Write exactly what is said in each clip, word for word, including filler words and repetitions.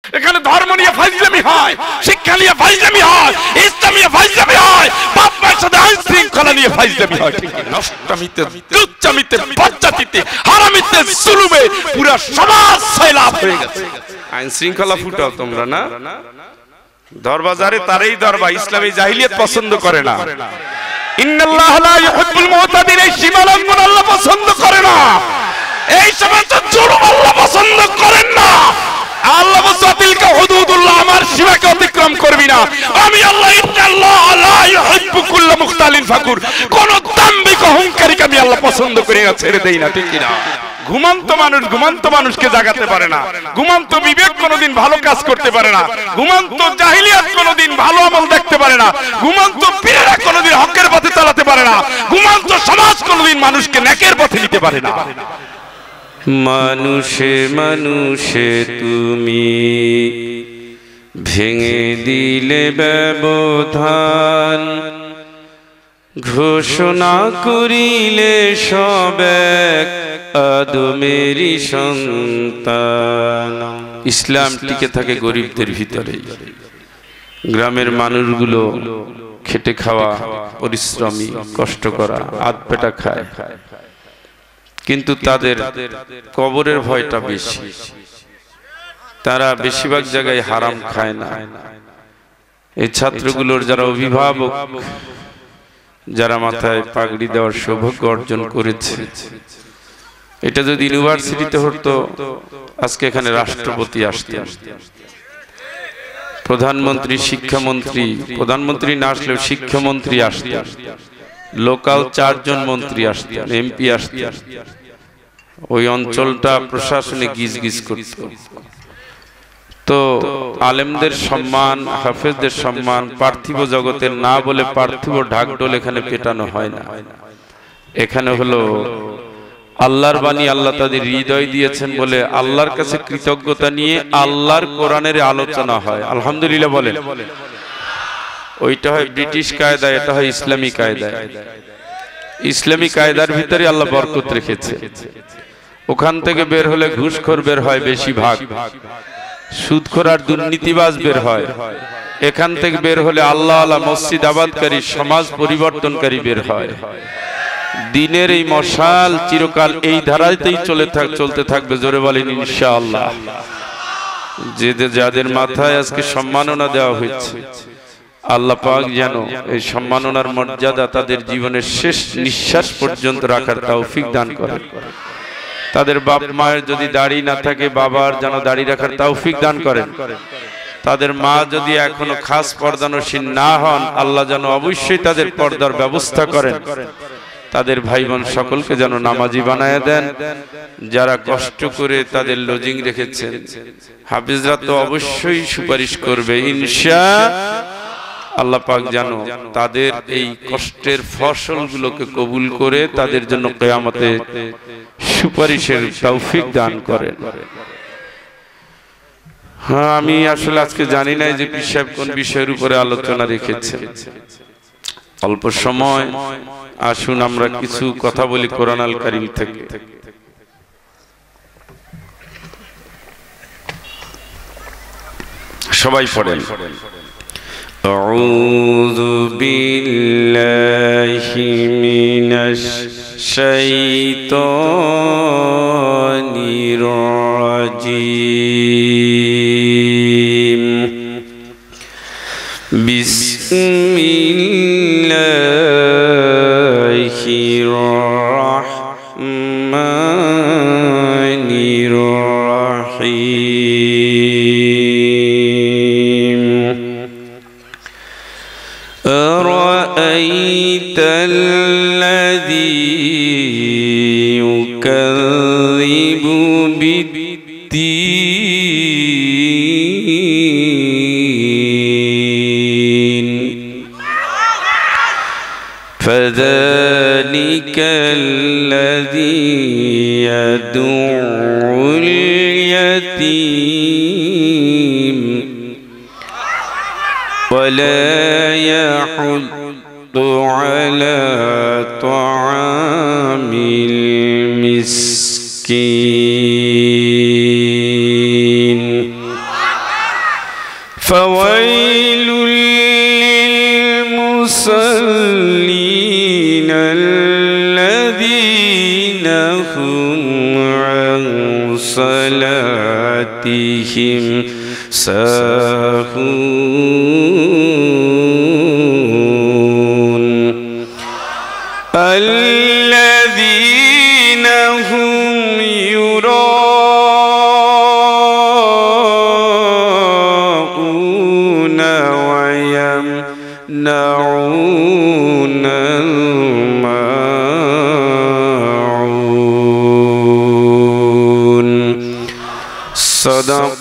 এখানে ধর্ম নিয়ে ফাইজলামি হয়, শিক্ষা নিয়ে ফাইজলামি হয়, ইসলাম নিয়ে ফাইজলামি হয়, বাপ মায়ের সাথে আইন শৃঙ্খলা নিয়ে ফাইজলামি হয়। ঠিক নষ্টমিতে, দুচ্চামিতে, বজ্জাতিতে, হারামিতে, জুলুমে পুরো সমাজ সয়লাব হয়ে গেছে। আইন শৃঙ্খলা ফুটাও তোমরা না, দরবাজারে তারই দরবার। ইসলামী জাহিলিয়াত পছন্দ করে না। ইন্নাল্লাহ লা ইউহিব্বুল মুতাদিন, এই সীমালঙ্ঘন আল্লাহ পছন্দ করে না। এই সমস্ত জুলুম আল্লাহ পছন্দ করেন না। আল্লাহ বলছে তিলকা হুদুদুল্লাহ, আমার সীমাকে অতিক্রম করবি না। আমি আল্লাহ ইন্নাল্লাহ লা ইউহিব্বু কুল্লা মুখতালিন ফাকুর, কোন দাম্ভিক অহংকারীকে আমি আল্লাহ পছন্দ করি না, ছেড়ে দেই না। ঠিক কি না? ঘুমন্ত মানুষ ঘুমন্ত মানুষকে জাগাতে পারে না। ঘুমন্ত বিবেক কোনোদিন ভালো কাজ করতে পারে না। ঘুমন্ত জাহিলিয়াত কোনোদিন ভালো আমল দেখতে পারে না। ঘুমন্ত পীরেরা কোনোদিন হকের পথে চালাতে পারে না। ঘুমন্ত সমাজ কোনোদিন মানুষকে নেকের পথে নিতে পারে না। মানুষে মানুষে তুমি ভেঙে দিলে ব্যবধান, ঘোষণা করিলে সব এক আদমেরই সন্তান। ইসলাম টিকে থাকে গরিবদের ভিতরে। গ্রামের মানুষগুলো খেটে খাওয়া, পরিশ্রমী, কষ্ট করা, আধ পেটা খায়, কিন্তু তাদের কবরের ভয়টা বেশি। তারা বেশিরভাগ জায়গায় হারাম খায় না। এই ছাত্রগুলোর যারা অভিভাবক, যারা মাথায় পাগড়ি দেওয়ার সৌভাগ্য অর্জন করেছে, এটা যদি ইউনিভার্সিটিতে হতো আজকে এখানে রাষ্ট্রপতি আসতেন, প্রধানমন্ত্রী, শিক্ষামন্ত্রী, প্রধানমন্ত্রী না আসলেও শিক্ষামন্ত্রী আসতেন, লোকাল চারজন মন্ত্রী আসতেন, এমপি আসতেন। ওই অঞ্চলটা প্রশাসনে গিজ গিজ করত। তো আলেমদের সম্মান, হাফেজদের সম্মান পার্থিব জগতের না বলে পার্থিব ঢাকঢোল এখানে পেটানো হয় না। এখানে হলো আল্লাহর বাণী, আল্লাহ তাদের হৃদয় দিয়েছেন বলে আল্লাহর কাছে কৃতজ্ঞতা নিয়ে আল্লাহর কোরআনের আলোচনা হয়। আলহামদুলিল্লাহ বলেন। ওইটা হয় ব্রিটিশ কায়দা, এটা হয় ইসলামী কায়দা। ইসলামী কায়দার ভিতরে আল্লাহ বরকত রেখেছে। ওখান থেকে বের হলে ঘুষখোর বের হয় বেশি ভাগ, সুদখোর আর দুর্নীতিবাজ বের হয়। এখান থেকে বের হলে আল্লাহ আল্লাহ মসজিদ আবাদকারী, সমাজ পরিবর্তনকারী বের হয়। দিনের এই মশাল চিরকাল এই ধারাতেই চলে থাক চলতে থাকবে। জোরে বলেন ইনশাআল্লাহ। যে যাদের মাথায় আজকে সম্মাননা দেওয়া হয়েছে, আল্লাহ পাক যেন এই সম্মাননার মর্যাদা তাদের জীবনের শেষ নিঃশ্বাস পর্যন্ত রাখার তৌফিক দান করেন। তাদের বাপ মায়ের যদি দাড়ি না থাকে, বাবার যেন দাড়ি রাখার তৌফিক দান করেন। তাদের মা যদি এখনো খাস পর্দানসীন না হন, আল্লাহ যেন অবশ্যই তাদের পর্দার ব্যবস্থা করেন। তাদের ভাই বোন সকলকে যেন নামাজি বানায় দেন। যারা কষ্ট করে তাদের লজিং রেখেছেন, হাফিজরা তো অবশ্যই সুপারিশ করবে ইনশাআল্লাহ। আল্লাহ পাক যেন তাদের এই কষ্টের ফসলগুলোকে কবুল করে তাদের জন্য কিয়ামতে সুপারিশের তৌফিক দান করেন। হ্যাঁ, আমি আসলে আজকে জানি না যে পীর সাহেব কোন বিষয়ের উপরে আলোচনা রেখেছেন। অল্প সময় আসুন আমরা কিছু কথা বলি কোরআন আল কারীম থেকে। সবাই পড়েন। আউযু বিল্লাহি মিনাশ শাইতানির রাজীম। বিসমিল্লাহির রাহমানির রাহিম। আরাআইতাল্লাযী ইউকাযযিবু বিদ্দীন ফাযালিকাল্লাযী ইয়াদউল ইয়াতীম ওয়ালা ইয়াহুদ্দু আলা তাআমিল মিসকিন। فويل للمصلين الذين هم عن صلاتهم ساهون الذين هم يراءون ويمنعون الماعون صدق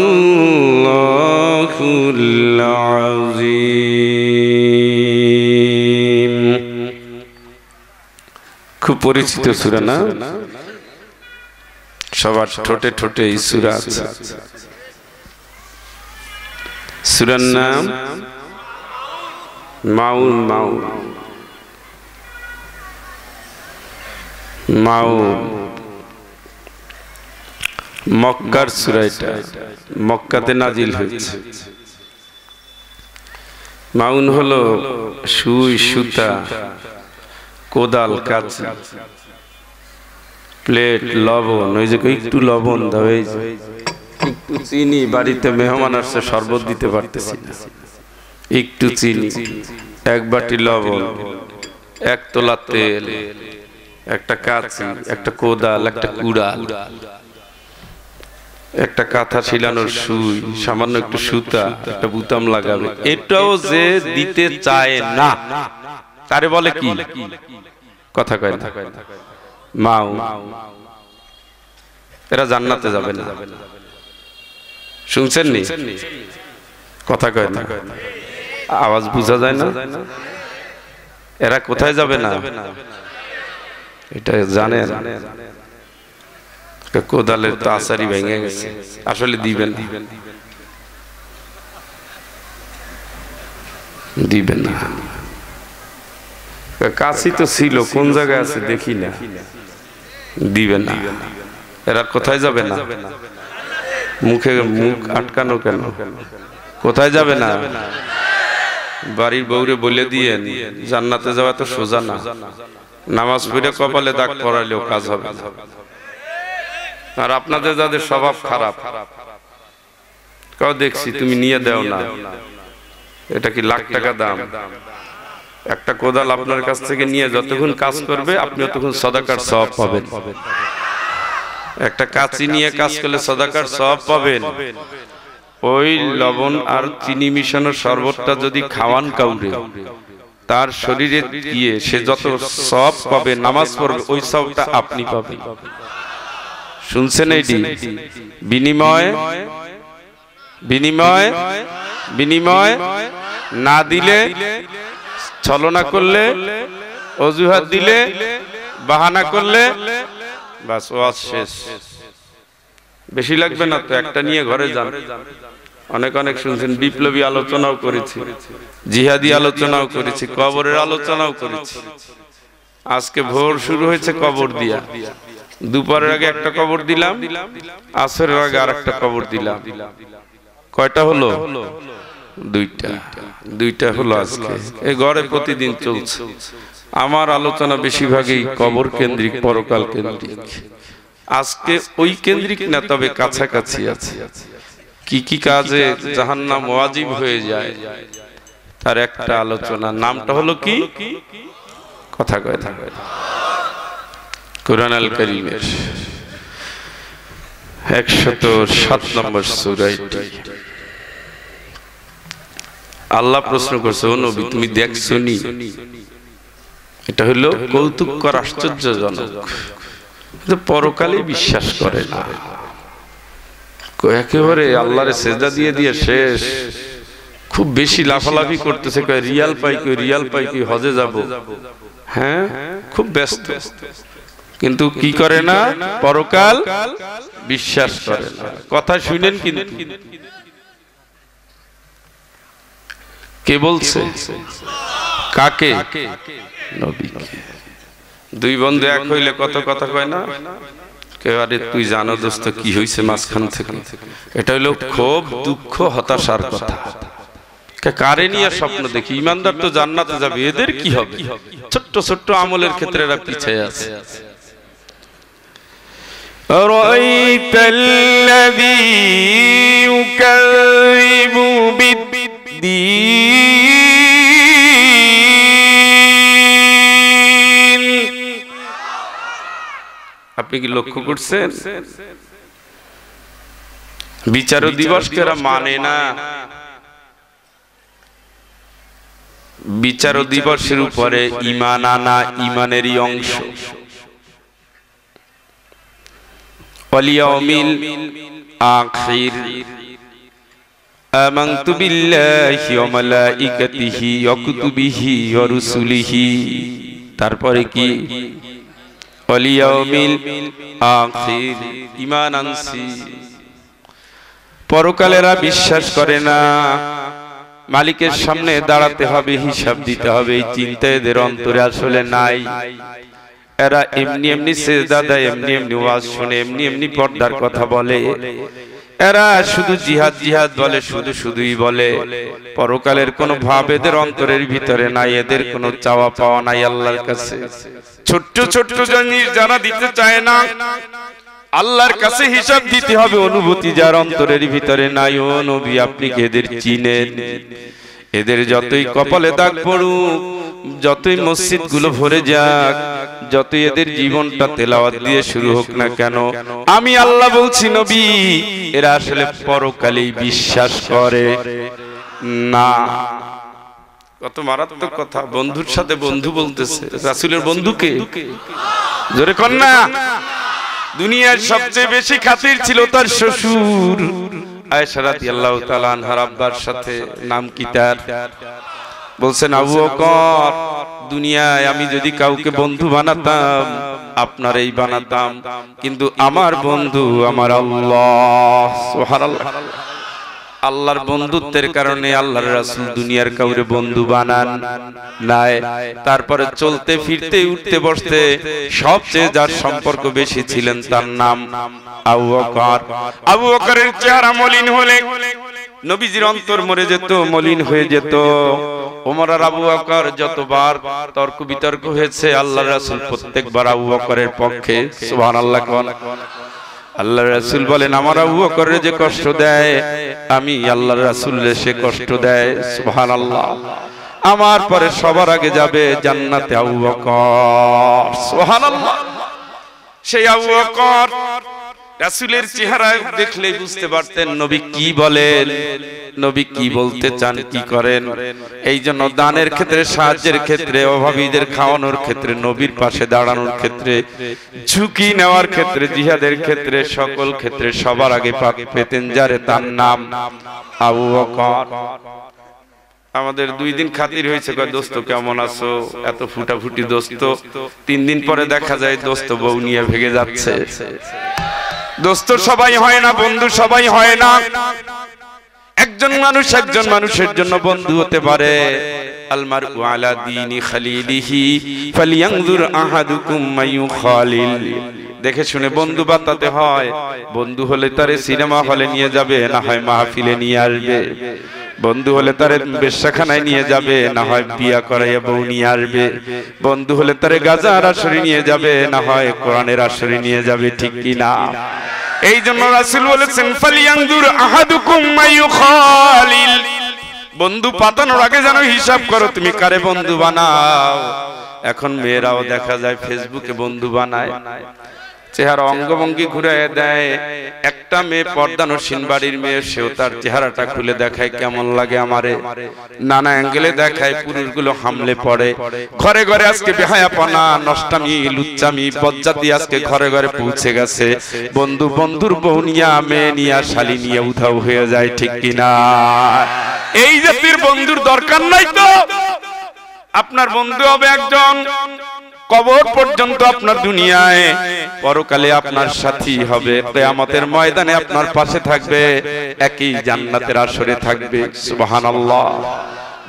الله العظيم খুব পরিচিত সূরা না সবার ঠোঁটে ঠোঁটে এই সূরা আছে সূরার নাম মাউন মাউন মাউন মক্কার সূরা এটা মক্কাতে নাজিল হয়েছে মাউন হলো সুই সুতা কোদাল কাঁচি প্লেট লবণ ওই যে একটু লবণ দাও এই যে একটু চিনি বাড়িতে মেহমান আসছে শরবত দিতে পারতেছি না একটু চিনি এক বাটি লবণ এক তোলা তেল একটা কাঁচি একটা কোদাল একটা কুড়াল একটা কাঁথা ছিলানোর সুই সামান্য একটু সুতা একটা বুতাম লাগাবে এটাও যে দিতে চায় না তারে বলে কি কথা কয় না মাও এরা জান্নাতে যাবে না শুনছেন নি কথা কয় না আওয়াজ বোঝা যায় না এরা কোথায় যাবে না এটা জানেন কোদালের তো আসারি ভেঙে গেছে আসলে দিবেন দিবেন না কাছি তো ছিল কোন জায়গায় আছে দেখি না দিবেন না এরা কোথায় যাবে না মুখে মুখ আটকানো কেন কোথায় যাবে না বাড়ির বউরে বলে দিয়েন জান্নাতে যাওয়া তো সোজা না নামাজ পড়ে কপালে দাগ পড়ালেও কাজ হবে না আর আপনাদের যাদের স্বভাব খারাপ কাউ দেখছি তুমি নিয়ে দাও না এটা কি লাখ টাকা দাম একটা কোদাল আপনার কাছ থেকে নিয়ে যতক্ষণ কাজ করবে আপনি ততক্ষণ সাদাকার সওয়াব পাবেন একটা কাঁচি নিয়ে কাজ করলে সাদাকার সওয়াব পাবেন ওই লবণ আর চিনি মিশানো শরবতটা যদি খাওয়ান কাউরে তার শরীরে গিয়ে সে যত সওয়াব পাবে নামাজ পড়বে ওই সওয়াবটা আপনি পাবেন শুনছেন এইটি বিনিময় বিনিময় বিনিময় না দিলে ছলনা করলে অজুহাত দিলে বাহানা করলে বাস ওয়াজ শেষ বেশি লাগবে না তো একটা নিয়ে ঘরে যান অনেক অনেক শুনছেন বিপ্লবী আলোচনাও করেছি জিহাদি আলোচনাও করেছি কবরের আলোচনাও করেছি আজকে ভোর শুরু হয়েছে কবর দিয়া দুপুরের আগে একটা কবর দিলাম আসরের আগে আরেকটা কবর দিলাম কয়টা হলো দুইটা দুইটা হলো আজকে এই ঘরে প্রতিদিন চলছে আমার আলোচনা বেশিরভাগই কবর কেন্দ্রিক পরকাল কেন্দ্রিক আজকে ওই কেন্দ্রিক না তবে কাছাকাছি আছে কি কি কাজে জাহান্নাম ওয়াজিব হয়ে যায় তার একটা আলোচনা নামটা হলো কি কথা কয় থাকে কুরআন আল কারীমের একশত সাত নম্বর সূরা আল্লাহ প্রশ্ন করছে ও নবী তুমি দেখছনি এটা হলো কৌতুককর আশ্চর্যজনক পরকালে বিশ্বাস করে না একেবারে আল্লাহরে সেজদা দিয়ে দিয়ে শেষ খুব বেশি লাফালাফি করতেছে কয় রিয়াল পাই কই রিয়াল পাই কই হজে যাব হ্যাঁ খুব ব্যস্ত কিন্তু কি করে না পরকাল বিশ্বাস করে না কথা শুনেন কিন্তু কে বলছে কাকে নবীকে দুই বন্ধু এক হইলে কত কথা কয় না একেবারে তুই জানো দোস্ত কি হয়েছে মাঝখান থেকে, এটা হলো ক্ষোভ, দুঃখ, হতাশার কথা। কারে নিয়ে স্বপ্ন দেখি? ইমানদার তো জান্নাতে যাবে, এদের কি হবে? ছোট্ট ছোট্ট আমলের ক্ষেত্রে এরা পিছিয়ে আছে। أرأيت الذي يكذب بالدين। আপনি কি লক্ষ্য করছেন বিচার দিবসকে এরা মানে না? বিচার দিবসের উপরে ঈমান আনা ঈমানেরই অংশ। ওয়ালিয়াউমিল আখির আমানতু বিল্লাহি ওয়া মালাইকাতিহি ওয়া কুতুবিহি ওয়া রুসুলিহি। তারপরে কি? ওয়ালিয়াউমিল আখির, ঈমান আনছি। পরকালেরা বিশ্বাস করে না, মালিকের সামনে দাঁড়াতে হবে, হিসাব দিতে হবে, এই চিন্তা এদের অন্তরে আসলে নাই। এরা এমনি এমনি সেজদা দেয়, এমনি এমনি ওয়াজ শুনে, এমনি এমনি পর্দার কথা বলে। এরা শুধু জিহাদ জিহাদ বলে, শুধু শুধুই বলে। পরকালের কোনো ভাব এদের অন্তরের ভিতরে নাই, এদের কোনো চাওয়া পাওয়া নাই আল্লাহর কাছে। ছোট্ট ছোট্ট জিনিস যারা দিতে চায় না, আল্লাহর কাছে হিসাব দিতে হবে, অনুভূতি যার অন্তরের ভিতরে নাই। ও নবী, আপনি কি এদের চিনেন? এদের যতই কপালে দাগ পড়ুক, যতই মসজিদ গুলো ভরে যাক, যতই এদের জীবনটা তেলাওয়াত দিয়ে শুরু হোক না কেন, আমি আল্লাহ বলছি নবী, এরা আসলে পরকালেই বিশ্বাস করে না। কত মারাত্মক কথা! বন্ধুর সাথে বন্ধু বলতেছে, রাসূলের বন্ধুকে জোরে কর না। দুনিয়ার সবচেয়ে বেশি খাতির ছিল তার শ্বশুর আয়েশা রাদিয়াল্লাহু তাআলা আনহার আব্বার সাথে। নাম কি তার? বলছেন আবু বকর, দুনিয়ায় আমি যদি কাউকে বন্ধু বানাতাম আপনারই বানাতাম, কিন্তু আমার বন্ধু আমার আল্লাহ। সুবহানাল্লাহ। আল্লাহর বন্ধুত্বের কারণে আল্লাহর রাসূল দুনিয়ার কাউরে বন্ধু বানান নাই। তারপরে চলতে ফিরতে উঠতে বসতে সবচেয়ে যার সম্পর্ক বেশি ছিলেন তার নাম আবু বকর। আবু বকরের চেহারা মলিন হলে নবীজির অন্তর মরে যেত, মলিন হয়ে যেত। ওমর আর আবু বকর যতবার তর্ক বিতর্ক হয়েছে, আল্লাহর রাসূল প্রত্যেকবার আবু বকরের পক্ষে। সুবহানাল্লাহ। কোন আল্লাহর রাসূল বলেন, আমার আবু বকরের যে কষ্ট দেয়, আমি আল্লাহর রাসূলের সে কষ্ট দেয়। সুবহানাল্লাহ। আমার পরে সবার আগে যাবে জান্নাতে আবু বকর। সুবহানাল্লাহ। সেই আবু বকর রাসূলের চেহারা দেখলেই বুঝতে পারতেন নবী কি বলেন, নবী কি বলতে চান, কি করেন। এই জন্য দানের ক্ষেত্রে, সাহায্যের ক্ষেত্রে, অভাবীদের খাওয়ানোর ক্ষেত্রে, নবীর পাশে দাঁড়ানোর ক্ষেত্রে, ঝুঁকি নেওয়ার ক্ষেত্রে, জিহাদের ক্ষেত্রে, সকল ক্ষেত্রে সবার আগে পেতেন যারে, তার নাম আবু বকর। আমাদের দুই দিন খাতির হয়েছে, কয় দোস্ত কেমন আছো, এত ফুটাফুটি দোস্ত। তিন দিন পরে দেখা যায় দোস্ত বউ নিয়ে ভেগে যাচ্ছে। দোস্ত সবাই হয় না, বন্ধু সবাই হয় না। একজন মানুষ একজন মানুষের জন্য বন্ধু হতে পারে। আল মারউ আলা দীনি খালিলিহি ফালইয়ানজুর আহাদুকুম মাইয়ুখালিল। দেখে শুনে বন্ধু বানাতে হয়। বন্ধু হলে তারে সিনেমা হলে নিয়ে যাবে, না হয় মাহফিলে নিয়ে আসবে। বন্ধু হলে তারে বেশ্যাখানায় নিয়ে যাবে, না হয় বিয়া করাইয়া বউ নিয়ে আসবে। বন্ধু হলে তারে গাজার আসরে নিয়ে যাবে, না হয় কোরআনের আসরে নিয়ে যাবে। ঠিক কি না? এই জন্য রাসূল বলেছেন, ফালইয়ানজুর আহাদুকুম মাইয়ুখালিল। বন্ধু পাতানোর আগে যেন হিসাব করো তুমি কারে বন্ধু বানাও। এখন মেয়েরাও দেখা যায় ফেসবুকে বন্ধু বানায়, চেহারা অঙ্গভঙ্গি ঘুরাইয়া দেয়। একটা মেয়ে পর্দানসীন বাড়ির মেয়ে, সেও তার চেহারাটা খুলে দেখায় কেমন লাগে আমারে, নানা অ্যাঙ্গেলে দেখায়। পুরুষগুলো হামলে পড়ে। ঘরে ঘরে আজকে বেহায়াপনা, নষ্টামি, লুচ্চামি, বজ্জাতি আজকে ঘরে ঘরে পৌঁছে গেছে। বন্ধু বন্ধুর বউ নিয়া, মেয়ে নিয়া, শালী নিয়ে উধাও হয়ে যায়। ঠিক কিনা? এই জাতির বন্ধুর দরকার নাই তো। আপনার বন্ধু হবে একজন, কবর পর্যন্ত আপনার দুনিয়ায়, পরকালে আপনার সাথী হবে, কিয়ামতের ময়দানে আপনার পাশে থাকবে, একই জান্নাতের আসরে থাকবে। সুবহানাল্লাহ।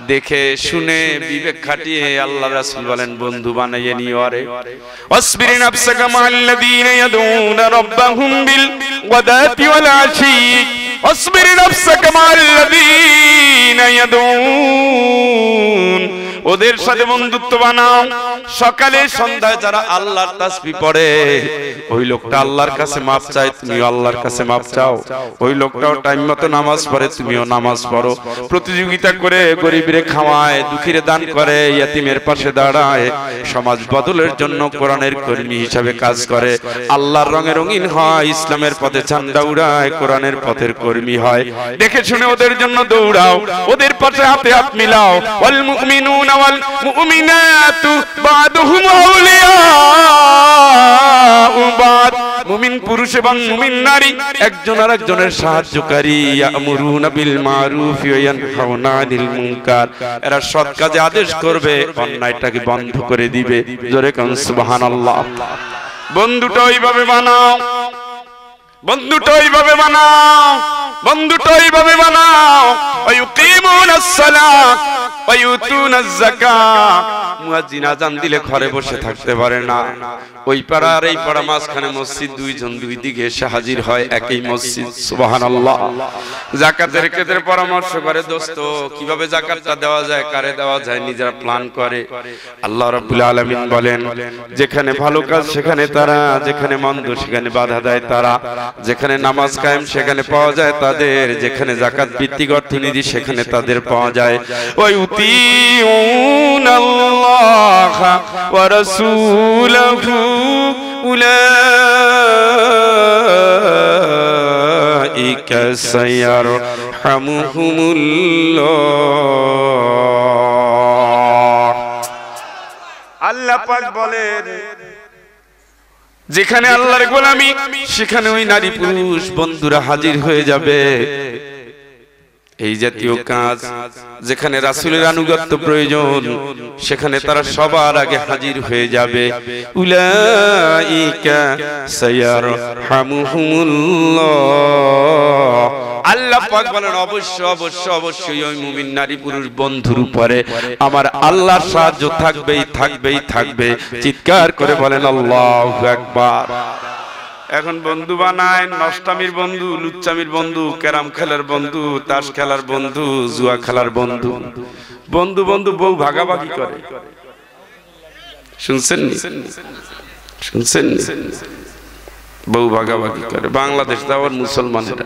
দেখে শুনে বিবেক খাটিয়ে আল্লাহ রাসূল বলেন বন্ধু বানাইয়ে নিও। আরে ওয়াসবির নাফসাকা মাআল্লাযীনা ইয়াদউনা রাব্বাহুম বিল গাদাতি ওয়াল আশী ওয়াসবির নাফসাকা মাআল্লাযীনা ইয়াদউন, ওদের সাথে বন্ধুত্ব বানাও। সকালে সন্ধ্যায় যারা আল্লাহর তাসবিহ পড়ে ওই লোকটা আল্লাহর কাছে মাপ চায়, তুমিও আল্লাহর কাছে মাপ চাও। ওই লোকটাও টাইম মতো নামাজ পড়ে, তুমিও নামাজ পড়ো। প্রতিযোগিতা করে গরিবরে খাওয়ায়, দুঃখীরে দান করে, ইয়াতিমের পাশে দাঁড়ায়, সমাজ বদলের জন্য কোরআনের কর্মী হিসাবে কাজ করে, আল্লাহর রঙে রঙিন হয়, ইসলামের পথে ঝান্ডা উড়ায়, কোরআনের পথের কর্মী হয়। দেখে শুনে ওদের জন্য দৌড়াও, ওদের পাশে হাতে হাত মিলাও। ওয়াল মুমিনুনা ওয়াল মুমিনাতু বাদুহুম আউলিয়াউ বাদ, মুমিন পুরুষ এবং মুমিন নারী একজন আরেকজনের সাহায্যকারী। ইয়ামুরুনা বিল মারুফ ওয়া ইয়ানহাউনা আনিল মুনকার, এরা সৎ কাজে আদেশ করবে, অন্যায়টাকে বন্ধ করে দিবে। জোরে কান সুবহানাল্লাহ। বন্ধুটা ওইভাবে বানাও, বন্ধুটা ওইভাবে বানাও, বন্ধুটা ওইভাবে বানাও। ওয়া ইউকিমুনাস সালাত ওয়া ইউতুনাজ যাকাত, মুয়াজ্জিন আযান দিলে ঘরে বসে থাকতে পারে না, ওই পাড়া আর এই পাড়া মাঝখানে মসজিদ, দুইজন দুই দিকে এসে হাজির হয় একই মসজিদ। সুবহানাল্লাহ। যাকাতের ক্ষেত্রে পরামর্শ করে, দোস্ত কিভাবে যাকাতটা দেওয়া যায়, কারে দেওয়া যায়, নিজেরা প্ল্যান করে। আল্লাহ রাব্বুল আলামিন বলেন, যেখানে ভালো কাজ সেখানে তারা, যেখানে মন্দ সেখানে বাধা দেয় তারা, যেখানে নামাজ কায়েম সেখানে পাওয়া যায় তাদের, যেখানে যাকাত ভিত্তিক অর্থনীতি সেখানে তাদের পাওয়া যায়। ওয়া ইউতিউনাল্লাহা ওয়া রাসূলাহু উলাইকা সায়ারহামুহুমুল্লাহ। আল্লাহ পাক বলেন, যেখানে আল্লাহর গোলামি সেখানে ওই নারী পুরুষ বন্ধুরা হাজির হয়ে যাবে। এই জাতীয় কাজ যেখানে রাসূলের আনুগত্য প্রয়োজন সেখানে তারা সবার আগে হাজির হয়ে যাবে। উলাইকা সায়ারহামুহুমুল্লাহ। আল্লাহ পাক বলেন, অবশ্য অবশ্য অবশ্যই ওই মুমিন নারী পুরুষ বন্ধুর উপরে আমার আল্লাহর সাহায্য থাকবেই থাকবেই থাকবে। চিৎকার করে বলেন আল্লাহু আকবার। এখন বন্ধু বানায় নষ্টামির বন্ধু, লুচ্চামির বন্ধু, ক্যারাম খেলার বন্ধু, তাস খেলার বন্ধু, জুয়া খেলার বন্ধু। বন্ধু বন্ধু বউ ভাগাভাগি করে, শুনছেন শুনছেন বউ ভাগাভাগি করে। বাংলাদেশ আবার মুসলমানেরা,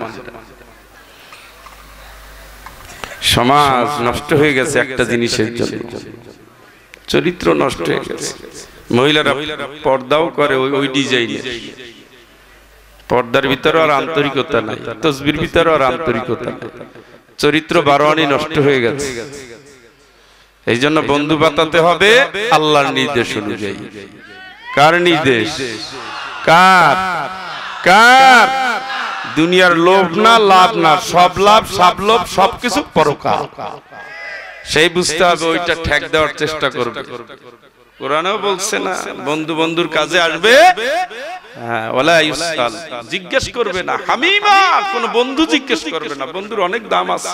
সমাজ নষ্ট হয়ে গেছে একটা জিনিসের জন্য, চরিত্র নষ্ট হয়ে গেছে। মহিলারা পর্দাও করে ওই ওই ডিজাইনে, পর্দার ভিতরে আর আন্তরিকতা নাই, তসবির ভিতরে আর আন্তরিকতা নাই, চরিত্র বারোয়ানি নষ্ট হয়ে গেছে। এই জন্য বন্ধু বাতাতে হবে আল্লাহর নির্দেশ অনুযায়ী। কার নির্দেশ? কার? কার? দুনিয়ার লোভ না, লাভ না, সব লাভ সব লোভ সবকিছু পরকাল। সেই বুঝতে হবে, ওইটা ঠেক দেওয়ার চেষ্টা করবে। কোরআনেও বলছে না, বন্ধু বন্ধুর কাজে আসবে, হ্যাঁ, ওয়ালা ইউসাল, জিজ্ঞেস করবে না, হামিমা, কোন বন্ধু জিজ্ঞেস করবে না, বন্ধুর অনেক দাম আছে।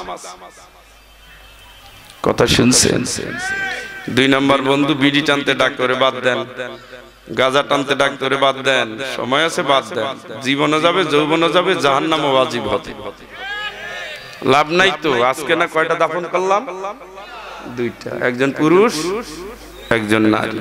কথা শুনছেন? দুই নম্বর বন্ধু বিড়ি টানতে ডাক করে বাদ দেন, গাঁজা টানতে ডাক করে বাদ দেন, সময় আছে বাদ দেন, জীবনও যাবে, যৌবনও যাবে, জাহান্নামও ওয়াজিব হবে, লাভ নাই তো। আজকে না কয়টা দাফন করলাম? দুইটা, একজন পুরুষ একজন নারী।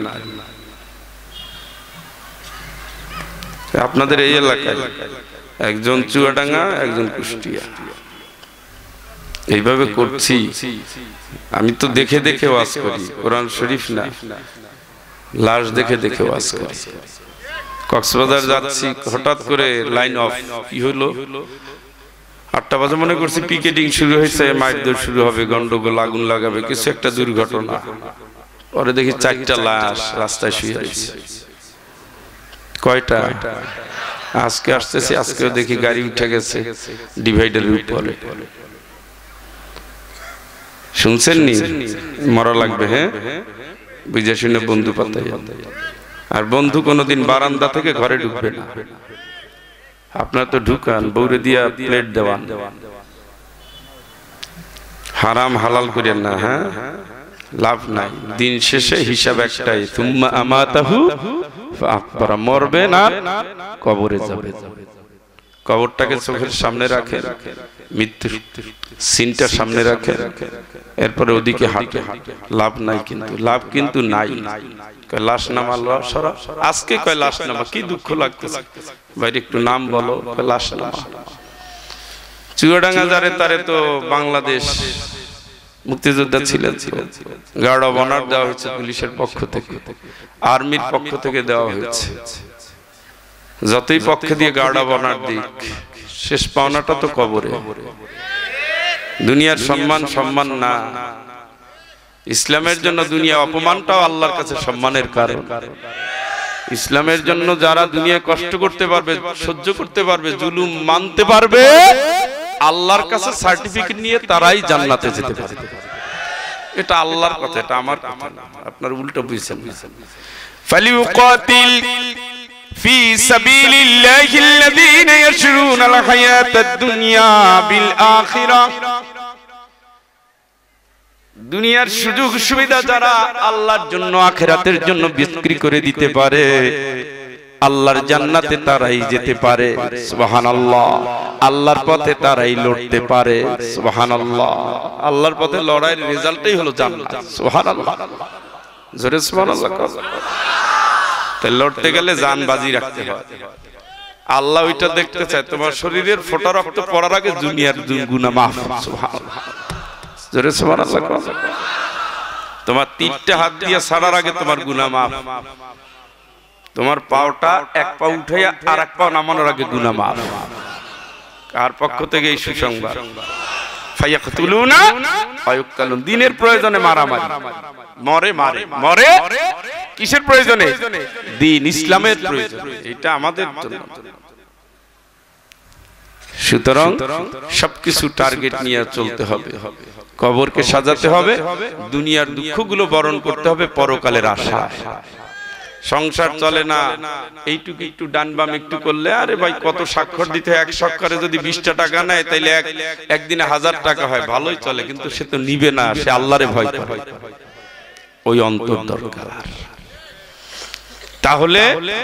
আপনাদের এই এলাকায় একজন চুয়াডাঙ্গা, একজন কুষ্টিয়া, এইভাবে করছি। আমি তো দেখে দেখে ওয়াজ করি, কোরআন শরীফ না, লাশ দেখে দেখে ওয়াজ করি। কক্সবাজার যাচ্ছি, হঠাৎ করে লাইন অফ, কি হলো? আটটা বাজে মনে করছি পিকেটিং শুরু হয়েছে, মারধর শুরু হবে, গন্ডগোল, আগুন লাগাবে, কিছু একটা দুর্ঘটনা। পরে দেখি চারটা লাশ রাস্তায় শুয়ে রয়েছে। কয়টা? আজকে আসতেছি, আজকেও দেখি গাড়ি উঠে গেছে ডিভাইডারের উপরে। শুনছেন নি? মরা লাগবে, হ্যাঁ, বুঝে শুনে বন্ধু পাতাই। আর বন্ধু কোনোদিন বারান্দা থেকে ঘরে ঢুকবে না। আপনার তো ঢুকান, বউরে দিয়া প্লেট দেওয়ান, হারাম হালাল করেন না, হ্যাঁ লাভ নাই। দিন শেষে হিসাব একটাই, তুম্মা আমাতাহু ফাআকবারা, মরবে না কবরে যাবে। কবরটাকে চোখের সামনে রাখে, মৃত্যুর সিনটা সামনে রাখে, এরপরে ওদিকে হাঁটে, লাভ নাই। কিন্তু লাভ কিন্তু নাই। লাশ নামা সরা আজকে কয় লাশ নামা, কি দুঃখ লাগতেছে বাইরে, একটু নাম বলো, লাশ নামা। চুয়াডাঙ্গা যারে তারে তো বাংলাদেশ মুক্তিযোদ্ধা ছিলেন, গার্ড অব অনার দেওয়া হয়েছে পুলিশের পক্ষ থেকে, আর্মির পক্ষ থেকে দেওয়া হয়েছে। যতই পক্ষে দিয়ে গার্ড অব অনার দিক, শেষ পাওনাটা তো কবরে। দুনিয়ার সম্মান সম্মান না, ইসলামের জন্য দুনিয়া অপমানটাও আল্লাহর কাছে সম্মানের কারণ। ইসলামের জন্য যারা দুনিয়ায় কষ্ট করতে পারবে, সহ্য করতে পারবে, জুলুম মানতে পারবে, আল্লাহর কাছে সার্টিফিকেট নিয়ে তারাই জান্নাতে যেতে পারবে। এটা আল্লাহর কথা, এটা আমার কথা না, আপনার উল্টো বুঝছেন। ফালিউকাতিল ফি সাবিলিল্লাহিল্লাযীনা ইয়াশরুনাল হায়াতাদ দুনিয়া বিল আখিরাহ। দুনিয়ার সুযোগ সুবিধা যারা আল্লাহর জন্য আখিরাতের জন্য বিক্রি করে দিতে পারে, আল্লাহর জান্নাতে তারাই যেতে পারে। সুবহানাল্লাহ। আল্লাহর পথে তারাই লড়তে পারে। সুবহানাল্লাহ। আল্লাহর পথে লড়াইয়ের রেজাল্টই হলো জান্নাত। সুবহানাল্লাহ। জোরে সুবহানাল্লাহ। তাই লড়তে গেলে জান বাজি রাখতে হয়। আল্লাহ ওইটা দেখতে চায়, তোমার শরীরের ফোঁটা রক্ত পড়ার আগে দুনিয়ার গুনাহ মাফ। সুবহানাল্লাহ। জোরে সুবহানাল্লাহ। তোমার তিনটা হাত দিয়ে ছাড়ার আগে তোমার গুনাহ মাফ। তোমার পাওটা এক পা উঠাইয়া আর এক পা নামানোর আগে গুনাহ মাফ। কার পক্ষ থেকে এই সুসংবাদ? ফায়াকতুলুনা ফায়ুকতালুন। দিনের প্রয়োজনে মারামারি, মরে মারে মরে কিসের প্রয়োজনে? দিন ইসলামের প্রয়োজনে। এটা আমাদের জন্য। সুতরাং সবকিছু টার্গেট নিয়ে চলতে হবে। কবরকে সাজাতে হবে, দুনিয়ার দুঃখগুলো বরণ করতে হবে পরকালের আশা। সংসার চলে না এইটুকু একটু ডান বাম একটু করলে, আরে ভাই কত স্বাক্ষর দিতে হয়, এক স্বাক্ষরে যদি বিশটা টাকা নেয় তাইলে এক একদিনে হাজার টাকা হয়, ভালোই চলে। কিন্তু সে তো নিবে না, সে আল্লাহরে ভয় করে। ওই অন্তর দরকার। তাহলে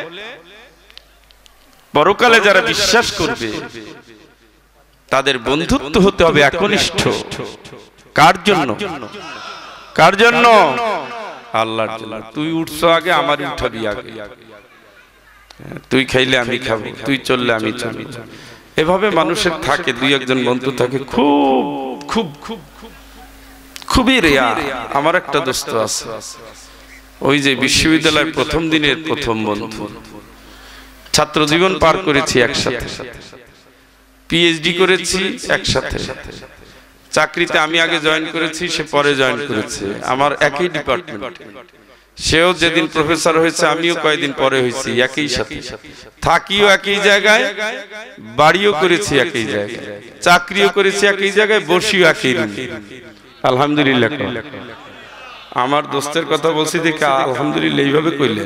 পরকালে যারা বিশ্বাস করবে তাদের বন্ধুত্ব হতে হবে একনিষ্ঠ। কার জন্য? কার জন্য? আল্লাহর জন্য। তুই উঠছো আগে, আমার উঠাবি আগে। তুই খাইলে আমি খাবো, তুই চললে আমি চলবো। এভাবে মানুষের থাকে, দুই একজন বন্ধু থাকে, খুব খুব খুব খুবই রেয়ার। আমার একটা দোস্ত আছে, ওই যে বিশ্ববিদ্যালয়ের প্রথম দিনের প্রথম বন্ধু, ছাত্র জীবন পার করেছি একসাথে, পিএইচডি করেছি একসাথে, চাকরিতে আমি আগে জয়েন করেছি, সে পরে জয়েন করেছে, আমার একই ডিপার্টমেন্ট। সেও যেদিন প্রফেসর হয়েছে আমিও কয়েকদিন পরে হয়েছি, একই সাথে থাকিও একই জায়গায়, বাড়িও করেছি একই জায়গায়, চাকরিও করেছি একই জায়গায়, বসিও একই রুমে। আলহামদুলিল্লাহ। আমার দোস্তের কথা বলছি দেখে আলহামদুলিল্লাহ এইভাবে কইলেন।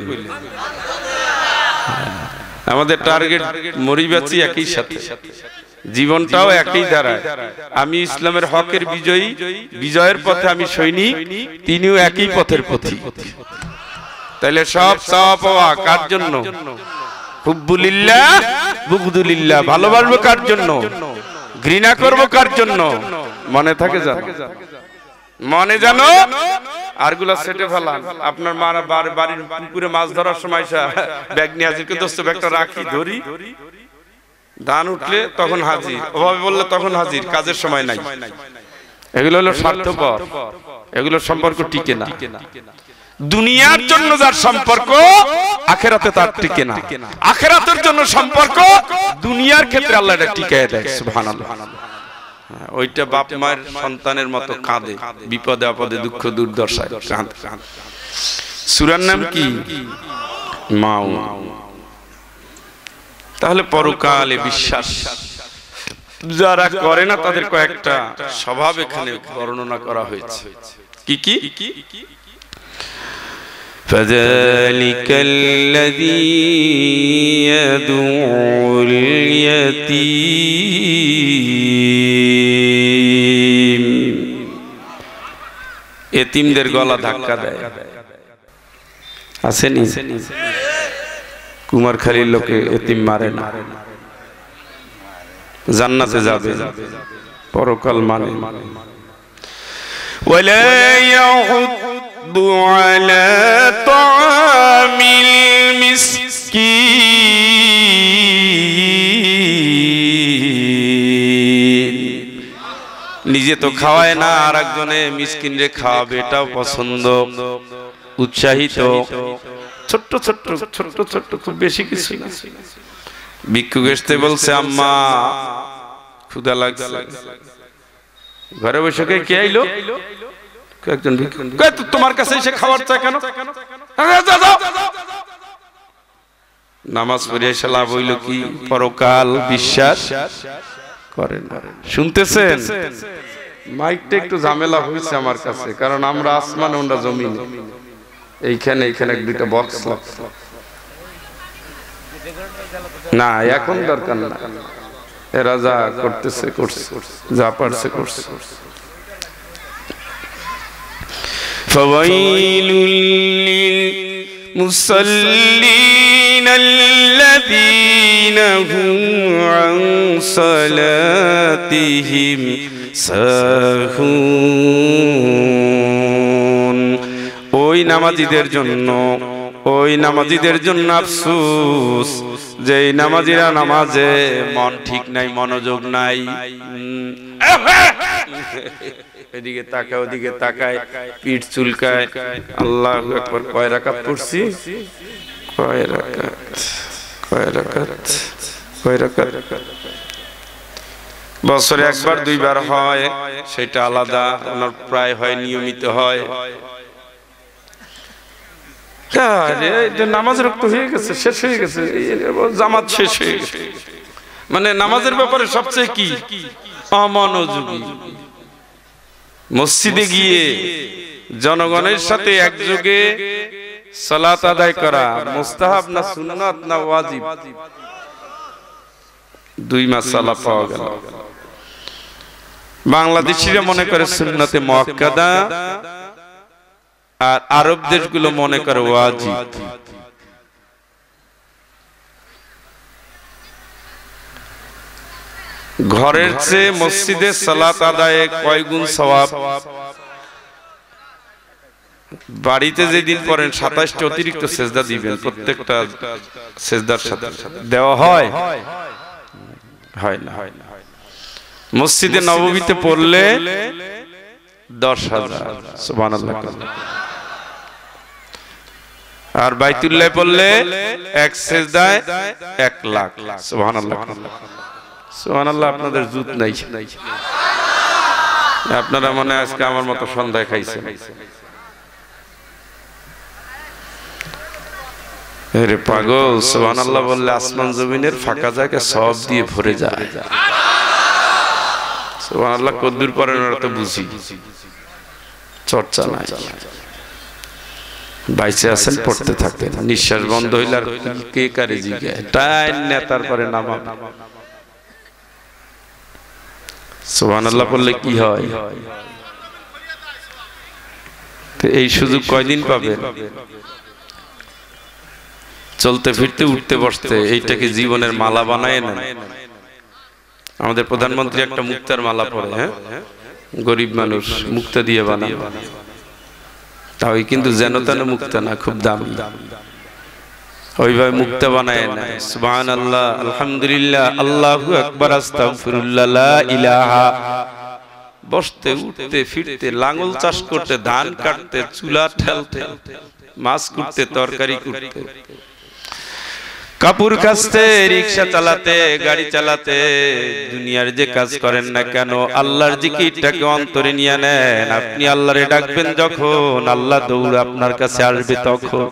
আমাদের টার্গেট মরিবাচি একই সাথে, জীবনটাও একই দাঁড়ায়। আমি ইসলামের হকের বিজয়ী, বিজয়ের পথে আমি সৈনিক, তিনিও একই পথের পথিক। তাহলে সব চাওয়া পাওয়া কার জন্য? হুব্বুলিল্লাহ বুগদুলিল্লাহ। ভালোবাসবো কার জন্য? ঘৃণা করবো কার জন্য? মনে থাকে জানো, মনে জানো। আরগুলা সেটে ফেলান। আপনার মারা বাড়ির পুকুরে মাছ ধরার সময় ব্যাগ নিয়ে হাজির করে, দোস্ত ব্যাগটা রাখি, ধরি, ধান উঠলে তখন হাজির, ওভাবে বললে তখন হাজির, কাজের সময় নাই। এগুলো হলো স্বার্থপর, এগুলোর সম্পর্ক টিকে না। দুনিয়ার জন্য যার সম্পর্ক, আখিরাতে তার টিকে না। আখিরাতের জন্য সম্পর্ক, দুনিয়ার ক্ষেত্রে আল্লাহ এটা টিকায় দেয়। সুবহানাল্লাহ। ওইটা বাপ মায়ের সন্তানের মতো কাঁদে, বিপদে আপদে দুঃখ দুর্দশায় কাঁদে। সূরার নাম কি? মাউ। তাহলে পরকালে বিশ্বাস যারা করে না তাদের কয়েকটা স্বভাব এখানে বর্ণনা করা হয়েছে। কি কি? فذلك الذي يدعو اليتيم এতিমদের গলা ধাক্কা দেয়, আসেনি? কুমারখালীর লোকে এতিম মারে না, জান্নাতে যাবে, পরকাল মানে। ওয়ালা ইয়াহুদ্দু আলা তাআমিল মিসকিন, নিজে তো খাওয়ায় না, আর একজনে মিসকিন রে খাওয়াবে, এটাও পছন্দ, উৎসাহিত। ছোট্ট ছোট্ট ছোট্ট ছোট্ট, খুব বেশি কিছু না। ভিক্ষুক এসতে বলছে, আম্মা ক্ষুধা লাগছে। ঘরে বসে কে আইলো? একজন ভিক্ষুক। তোমার কাছে এসে খাবার চায় কেন? নামাজ পড়ে এসে লাভ হইল কি? পরকাল বিশ্বাস করেন। শুনতেছেন? মাইকটা একটু ঝামেলা হয়েছে আমার কাছে, কারণ আমরা আসমানে, ওরা জমিনে। এইখানে এইখানে এক দুইটা বক্স না, এখন দরকার না, এরা যা করতেছে করছে, যা পারছে করছে। ফাওয়াইলুল লিল মুসাল্লিন আল্লাযীনা হুম আন সালাতিহিম সাহুন। ওই নামাজীদের জন্য, ওই নামাজীদের জন্য আফসোস, যে নামাজীরা নামাজে মন ঠিক নাই, মনোযোগ নাই। এদিকে তাকায়, ওদিকে তাকায়, পিঠ চুলকায়। আল্লাহু আকবার। কয় রাকাত পড়ছি? কয় রাকাত? কয় রাকাত? কয় রাকাত? বছরে একবার দুইবার হয়, সেটা আলাদা, ওনার প্রায় হয়, নিয়মিত হয়। নামাজ রক্ত হয়ে গেছে, শেষ হয়ে গেছে, জামাত শেষ হয়ে গেছে, মানে নামাজের ব্যাপারে সবচেয়ে কি অমনোযোগী। মসজিদে গিয়ে জনগণের সাথে একযোগে সালাত আদায় করা মুস্তাহাব না সুন্নাত না ওয়াজিব? দুই মাসালা পাওয়া গেল। বাংলাদেশিরা মনে করে সুন্নাতে মুআক্কাদা, আর আরব দেশগুলো মনে করে ওয়াজিব। ঘরের চেয়ে মসজিদে সালাত আদায়ে কয় গুণ সওয়াব? বাড়িতে যেদিন পড়েন সাতাশটা অতিরিক্ত সেজদা দিবেন, প্রত্যেকটা সেজদার সাথে দেওয়া হয়? হয় না। মসজিদে নববীতে পড়লে দশ হাজার, সুবহানাল্লাহ। আর বাইতুল্লাহ পড়লে এক সেজদায় এক লাখ, সুবহানাল্লাহ। সুবহানাল্লাহ। আপনাদের জুত নাই, আপনারা মনে আজকে আমার মতো সন্ধ্যায় খাইছেন। আরে পাগল, সুবহানাল্লাহ বললে আসমান জমিনের ফাঁকা জায়গা সব দিয়ে ভরে যায়। সুবহানাল্লাহ কদ্দুর পড়েন ওরা তো বুঝি, চর্চা নাই। বাইসে আছেন, পড়তে থাকেন, নিঃশ্বাস বন্ধ হইলে আর কে কারে জিগায়, টাইম না, তারপরে নামা। সুবহানাল্লাহ বললে কি হয়? এই সুযোগ কয়দিন পাবেন? চলতে ফিরতে, উঠতে বসতে, এইটাকে জীবনের মালা বানায় নেন। আমাদের প্রধানমন্ত্রী একটা মুক্তার মালা পরে, হ্যাঁ, গরিব মানুষ মুক্তা দিয়ে বানায়, তাও কিন্তু যেন তেন মুক্তা না, খুব দাম। ওইভাবে মুক্তা বানায় নেয়। সুবহানাল্লাহ, আলহামদুলিল্লাহ, আল্লাহু আকবার, আস্তাগফিরুল্লাহ, লা ইলাহা। বসতে, উঠতে, ফিরতে, লাঙ্গল চাষ করতে, ধান কাটতে, চুলা ঠেলতে, মাছ কুটতে, তরকারি কুটতে, কাপড় কাচতে, রিকশা চালাতে, গাড়ি চালাতে, দুনিয়ার যে কাজ করেন না কেন, আল্লাহর জিকিরটাকে অন্তরে নিয়ে নেন। আপনি আল্লাহরে ডাকবেন যখন, আল্লাহ দৌড় আপনার কাছে আসবে তখন।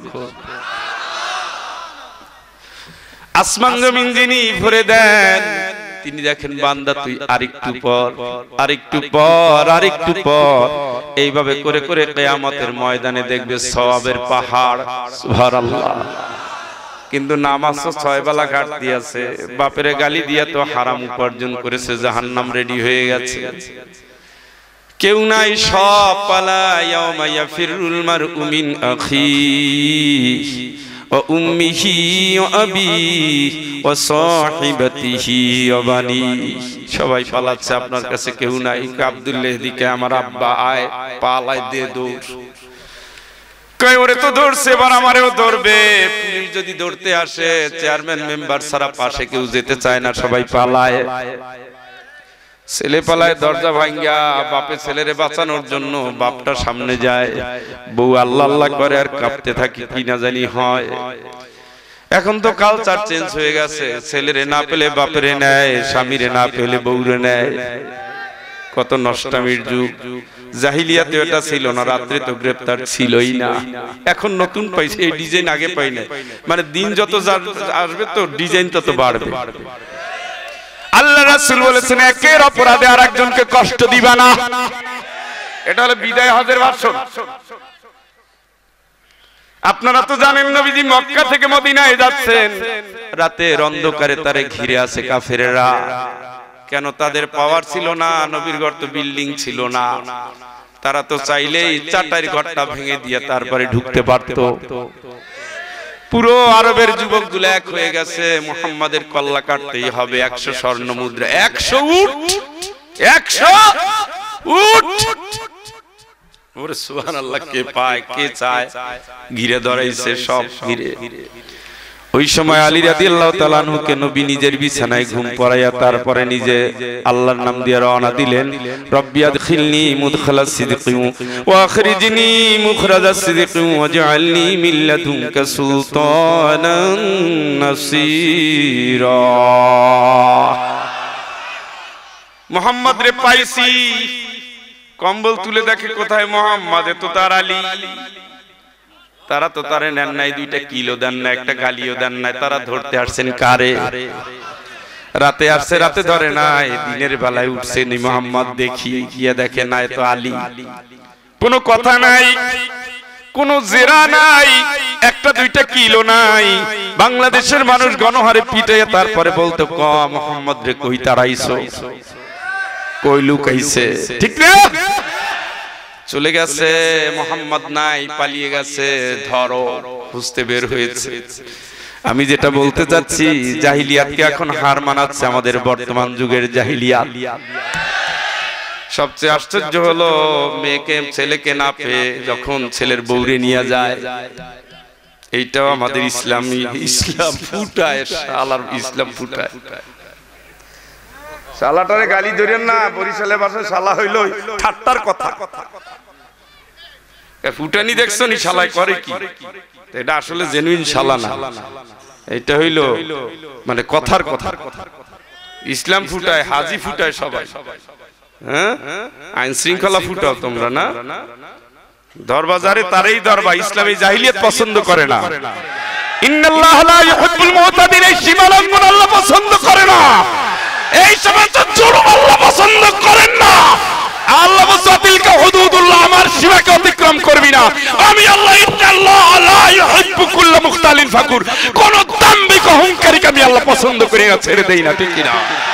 আসমান জমিন যিনি ভরে দেন, তিনি দেখেন বান্দা তুই আরেকটু পর, আরেকটু পর, আরেকটু পর, এইভাবে করে করে কিয়ামতের ময়দানে দেখবে সওয়াবের পাহাড়। সুবহানাল্লাহ। কিন্তু নামাজ তো ছয় বেলা ঘাট দিয়েছে, বাপের গালি দিয়া তো হারাম উপার্জন করেছে, জাহান্নাম রেডি হয়ে গেছে। কেউ নাই, সব পালায়। ইয়াউমা ইয়াফিরুল মারউ মিন আখিহি ওয়া উম্মিহি ওয়া আবিহি ওয়া সাহিবাতিহি ওয়া বানিহি। সবাই পালাচ্ছে, আপনার কাছে কেউ নাই। আব্দুল্লাহ দিকে আমার আব্বা আয়, পালায় দে দৌড়। কই ওরে তো দৌড়ছে, এবার আমারেও ধরবে। পুলিশ যদি দৌড়তে আসে, চেয়ারম্যান মেম্বার ছাড়া পাশে কেউ যেতে চায় না, সবাই পালায়। ছেলে পালায় দরজা ভাঙ্গা, বাপে ছেলেরে বাঁচানোর জন্য বাপটা সামনে যায়। বউ আল্লাহ আল্লাহ করে আর কাঁপতে থাকি, কি না জানি হয়। এখন তো কালচার চেঞ্জ হয়ে গেছে, ছেলেরে না পেলে বাপেরে নেয়, স্বামীরে না পেলে বউরে নেয়। কত নষ্টামির যুগ। জাহিলিয়াতে এটা ছিল না, রাত্রে তো গ্রেফতার ছিলই না। এখন নতুন পাইছে, এই ডিজাইন আগে পাই না। মানে দিন যত আসবে তো ডিজাইন তত বাড়বে। আল্লাহ রাসূল বলেছেন, একের অপরাধে আরেকজনকে কষ্ট দিবা না। এটা হলো বিদায় হজের ভাষণ। আপনারা তো জানেন, নবীজি মক্কা থেকে মদিনায় যাচ্ছেন, রাতের অন্ধকারে তারে ঘিরে আছে কাফেরেরা। কেন? তাদের পাওয়ার ছিল না, নবীর ঘর তো বিল্ডিং ছিল না। তারা তো চাইলেই চাটাইয়ের ঘরটা ভেঙে দিয়ে তারপরে ঢুকতে পারত। পুরো আরবের যুবকগুলো এক হয়ে গেছে, মুহাম্মাদের কল্লা কাটতেই হবে। একশো স্বর্ণ মুদ্রা, একশো উট, একশো উট। ওরে সুবহানাল্লাহ, কে পায় কে চায়, ঘিরে ধরাইছে সব ঘিরে। ওই সময় আলী রাদিয়াল্লাহু তাআলা আনহুকে নবী নিজের বিছানায় ঘুম পড়াইয়া তারপরে নিজে আল্লাহর নাম দিয়ে রওনা দিলেন। রব্বি আদখিলনি মুদখালাস সিদকিন ওয়া আখরিজনি মুখরাজাস সিদকিন ওয়াজআলনি মিন লাদুনকা সুলতানান নাসীরা। মুহাম্মদ রে পাইছি, কম্বল তুলে দেখে কোথায় মুহাম্মদ, এ তো তার আলী। তারা তো তারে নেন নাই, দুইটা কিলো দেন না, একটা গালিও দেন নাই। তারা ধরতে আসছেন কারে? রাতে আসছে, রাতে ধরে নাই। দিনের বেলায় উঠছে নি মুহাম্মদ, দেখি গিয়ে দেখে নাই তো আলী। কোনো কথা নাই, কোনো জেরা নাই, একটা দুইটা কিলো নাই। বাংলাদেশের মানুষ গণহারে পিটে তারপরে বলতো, ক মুহাম্মদ রে কই তারাইছো, কই লুকাইছে, ঠিক না? চলে গেছে, মুহাম্মদ নাই, পালিয়ে গেছে। ধরো, খুঁজতে বের হয়েছে। আমি যেটা বলতে চাচ্ছি, জাহিলিয়াতকে এখন হার মানাচ্ছে আমাদের বর্তমান যুগের জাহিলিয়াত। সবচেয়ে আশ্চর্য হলো, মেয়েকে ছেলেকে না পেয়ে যখন ছেলের বউরে নিয়ে যায়, এইটাও আমাদের ইসলামী। ইসলাম ফুটায়, শালার ইসলাম ফুটায়। শালাটারে গালি ধরেন না, বরিশালের ভাষায় শালা হইল ঠাট্টার কথা। ফুটানি দেখছো নি, শালায় করে কি? এটা আসলে জেনুইন শালা না, এটা হইল মানে কথার কথা। ইসলাম ফুটায়, হাজি ফুটায় সবাই। হ্যাঁ, আইন শৃঙ্খলা ফুটাও তোমরা না। দরবাজারে তারেই দরবা। ইসলামী জাহিলিয়াত পছন্দ করে না। ইন্নাল্লাহা লা ইউহিব্বুল মুতাদিন, এই সীমালঙ্ঘন আল্লাহ পছন্দ করে না। এই সমস্ত জুলুম আল্লাহ পছন্দ করেন না। আল্লাহ ওয়াতিলকা হুদুদুল্লাহ, আমার সীমাকে অতিক্রম করবি না। আমি আল্লাহ, ইন্নাল্লাহা লা ইউহিব্বু কুল্লা মুখতালিন ফাকুর, কোন দাম্ভিক অহংকারীকে আমি আল্লাহ পছন্দ করি না, ছেড়ে দেই না, ঠিক কি না?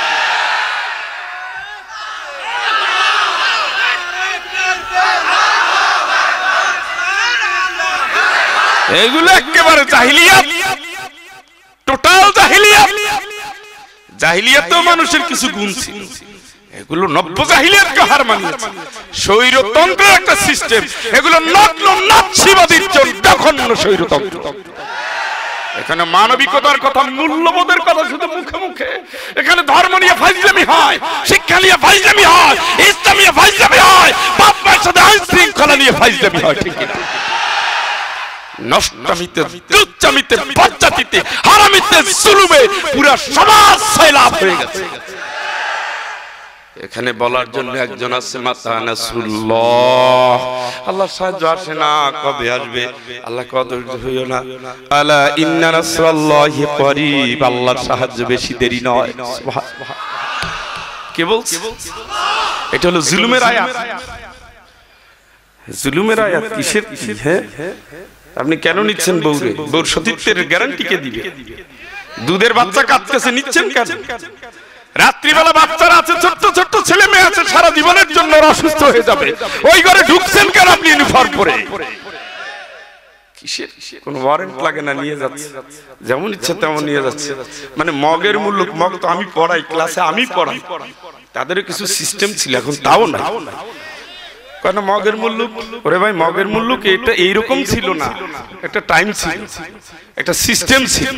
এগুলো একেবারে জাহিলিয়াত, টোটাল জাহিলিয়াত। জাহিলিয়াত তো মানুষের কিছু গুণ ছিল, এগুলো নব্য জাহিলিয়াতকে হার মানিয়েছে। স্বৈরতন্ত্রের একটা সিস্টেম, এগুলো নগ্ন নাৎসিবাদীর জন্য জঘন্য স্বৈরতন্ত্র। এখানে মানবিকতার কথা, মূল্যবোধের কথা শুধু মুখে মুখে। এখানে ধর্ম নিয়ে ফাইজলামি হয়, শিক্ষা নিয়ে ফাইজলামি হয়, ইসলাম নিয়ে ফাইজলামি হয়, বাপ মায়ের সাথে আইন শৃঙ্খলা নিয়ে ফাইজলামি হয়, ঠিক কিনা? নষ্টামিতে, দুচ্চামিতে, বজ্জাতিতে, হারামিতে, জুলুমে পুরো সমাজ সয়লাব হয়ে গেছে। এখানে বলার জন্য একজন আছে, মাতা নাসরুল্লাহ। আল্লাহ সাহায্য আসে না, কবে আসবে? আল্লাহ কদর হইও না। আলা ইন্না নাসরাল্লাহি করিব, আল্লাহর সাহায্য বেশি দেরি নয়। সুবহানাল্লাহ। কে বলছে? এটা হলো জুলুমের আয়াত। জুলুমের আয়াত কিসের? হ্যাঁ, আপনি কেন নিচ্ছেন বউরে? বউর সতীত্বের গ্যারান্টি কে দিবে? দুধের বাচ্চা কাঁদতেছে, নিচ্ছেন কেন? রাত্রিবেলা বাচ্চারা আছে, ছোট্ট ছোট্ট ছেলে মেয়ে আছে, সারা জীবনের জন্য অসুস্থ হয়ে যাবে। ওই ঘরে ঢুকছেন কেন আপনি ইউনিফর্ম পরে? কিসের কোনো ওয়ারেন্ট লাগে না, নিয়ে যাচ্ছে যেমন ইচ্ছা তেমন নিয়ে যাচ্ছে। মানে মগের মূল্য, মগ তো আমি পড়াই, ক্লাসে আমি পড়াই, তাদের কিছু সিস্টেম ছিল, এখন তাও না। কেন মগের মূল্য? ওরে ভাই মগের মূল্য কি এটা এইরকম ছিল না, একটা টাইম ছিল, একটা সিস্টেম ছিল।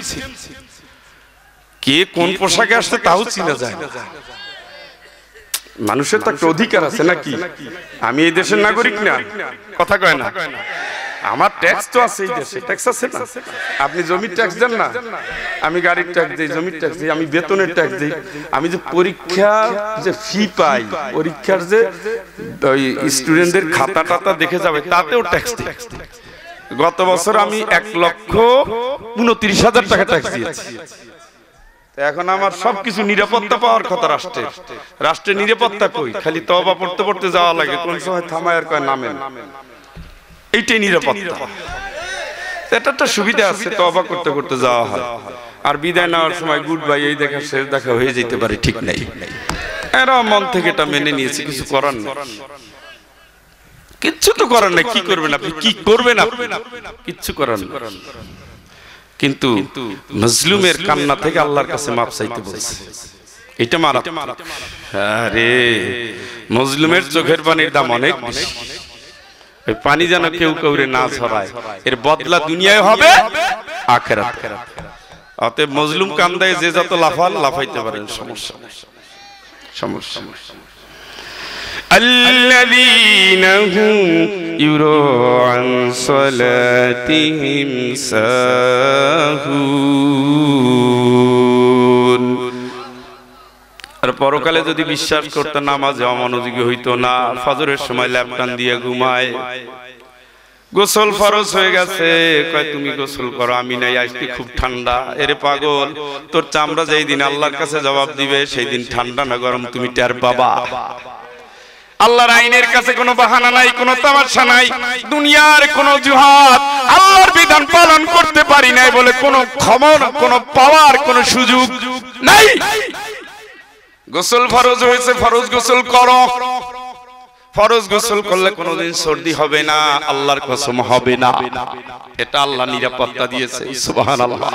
কে কোন পোশাকে আসছে তাও চিনা যায় না। মানুষের তো একটা অধিকার আছে নাকি? আমি এই দেশের নাগরিক না, কথা কয় না, আমার ট্যাক্স তো আছে, এই দেশে ট্যাক্স আছে না? আপনি জমির ট্যাক্স দেন না, আমি গাড়ির ট্যাক্স দিই, জমির ট্যাক্স দিই, আমি বেতনের ট্যাক্স দিই, আমি যে পরীক্ষা যে ফি পাই, পরীক্ষার যে ওই স্টুডেন্টদের খাতা টাতা দেখে যাবে তাতেও ট্যাক্স দিই। গত বছর আমি এক লক্ষ উনত্রিশ হাজার টাকা ট্যাক্স দিয়েছি। এখন আমার সবকিছু নিরাপত্তা পাওয়ার কথা রাষ্ট্রের, রাষ্ট্রের নিরাপত্তা কই? খালি তওবা পড়তে পড়তে যাওয়া লাগে, কোন সময় থামায় আর কয় নামেন, এইটাই নিরাপত্তা। এটা একটা সুবিধা আছে, তওবা করতে করতে যাওয়া হয়। আর বিদায় নেওয়ার সময় গুড বাই, এই দেখা শেষ দেখা হয়ে যেতে পারে, ঠিক নাই। এরা মন থেকে এটা মেনে নিয়েছে, কিছু করার নেই, কিচ্ছু তো করার নেই। কি করবেন আপনি? কি করবেন আপনি? কিচ্ছু করার নেই। কিন্তু মজলুমের কান্না থেকে আল্লাহর কাছে মাপ চাইতে বলছে, এটা মারাত্মক। আরে মজলুমের চোখের পানির দাম অনেক বেশি। ওই পানি যেন কেউ কাউরে না ছড়ায়, এর বদলা দুনিয়ায় হবে, আখিরাতে। অতএব মজলুম কান্দায় যে যত লাফান লাফাইতে পারেন, সমস্যা সমস্যা الذين هم يرون عن صلاتهم ساهون। আর পরকালে যদি বিশ্বাস করতে নামাজে অমনোযোগী হইতো না, ফজরের সময় ল্যাপটান দিয়ে ঘুমায়। গোসল ফরজ হয়ে গেছে, কয় তুমি গোসল করো, আমি নাই, আজকে খুব ঠান্ডা। এরে পাগল, তোর চামড়া যেই দিন আল্লাহর কাছে জবাব দিবে সেই দিন ঠান্ডা না গরম তুমি টের পাবা। আল্লাহর আইনের কাছে কোনো বাহানা নাই, কোনো তামাশা নাই, দুনিয়ার কোনো অজুহাত। আল্লাহর বিধান পালন করতে পারি নাই বলে কোনো ক্ষমা, কোনো পাওয়ার কোনো সুযোগ নাই। গোসল ফরজ হয়েছে, ফরজ গোসল করো। ফরজ গোসল করলে কোনোদিন সর্দি হবে না, আল্লাহর কসম হবে না। এটা আল্লাহ নিরাপত্তা দিয়েছে, সুবহানাল্লাহ।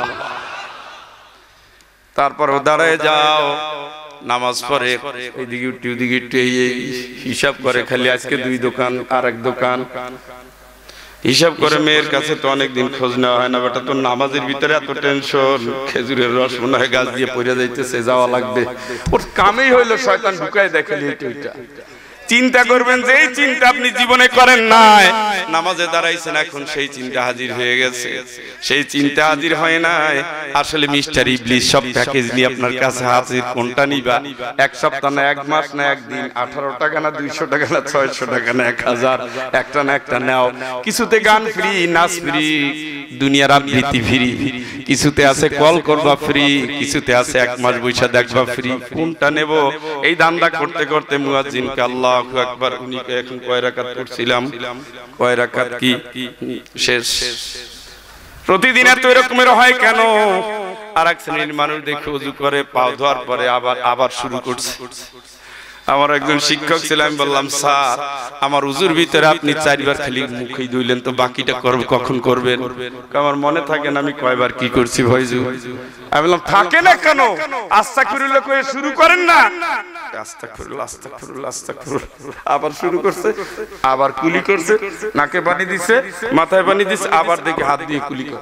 তারপর দাঁড়ায় যাও, নামাজ পড়ে, এইদিকে উঠে ওইদিকে উঠে হিসাব করে, খালি আজকে দুই দোকান আর এক দোকান হিসাব করে। মেয়ের কাছে তো অনেকদিন খোঁজ নেওয়া হয় না, বেটা তোর নামাজের ভিতরে এত টেনশন, খেজুরের রস মনে হয় গাছ দিয়ে পড়ে যাইতেছে, যাওয়া লাগবে। ওর কামেই হইলো শয়তান ঢুকায় দেখালি এটা ওইটা। চিন্তা করবেন যে এই চিন্তা আপনি জীবনে করেন নাই, নামাজে দাঁড়াইছেন, এখন সেই চিন্তা হাজির হয়ে গেছে। সেই চিন্তা হাজির হয় নাই, আসলে মিস্টার ইবলিস সব প্যাকেজ নিয়ে আপনার কাছে হাজির। কোনটা নিবা? এক সপ্তাহ না এক মাস না একদিন, আঠারো টাকা না দুইশো টাকা না ছয়শো টাকা না এক হাজার, একটা না একটা নাও। কিছুতে গান ফ্রি, নাচ ফ্রি, দুনিয়ার আবৃত্তি ফ্রি, কিছুতে আছে কল করবা ফ্রি, কিছুতে আছে এক মাস বৈশা দেখবা ফ্রি। কোনটা নেব? এই ধান্দা করতে করতে মুয়াজ্জিনকে আল্লাহ আকবার, উনি এখন কয় রাকাত পড়ছিলাম, কয় রাকাত কি শেষ। প্রতিদিন এত এরকমের হয় কেন? আর এক শ্রেণীর মানুষ দেখে ওযু করে, পাও ধোয়ার পরে আবার আবার শুরু করছে। আমার একজন শিক্ষক ছিল, আমি বললাম স্যার আমার উজুর ভিতরে আপনি চারবার খালি মুখই ধুইলেন, তো বাকিটা করব কখন করবেন? আমার মনে থাকে না আমি কয়বার কি করছি ভাইজু। আমি বললাম থাকে না কেন, আস্তাগফিরুল্লাহ কয়ে শুরু করেন না। আস্তাগফিরুল্লাহ আস্তাগফিরুল্লাহ আস্তাগফিরুল্লাহ, আবার শুরু করছে, আবার কুলি করছে, নাকে পানি দিছে, মাথায় পানি দিছে, আবার দেখে হাত দিয়ে কুলি করে।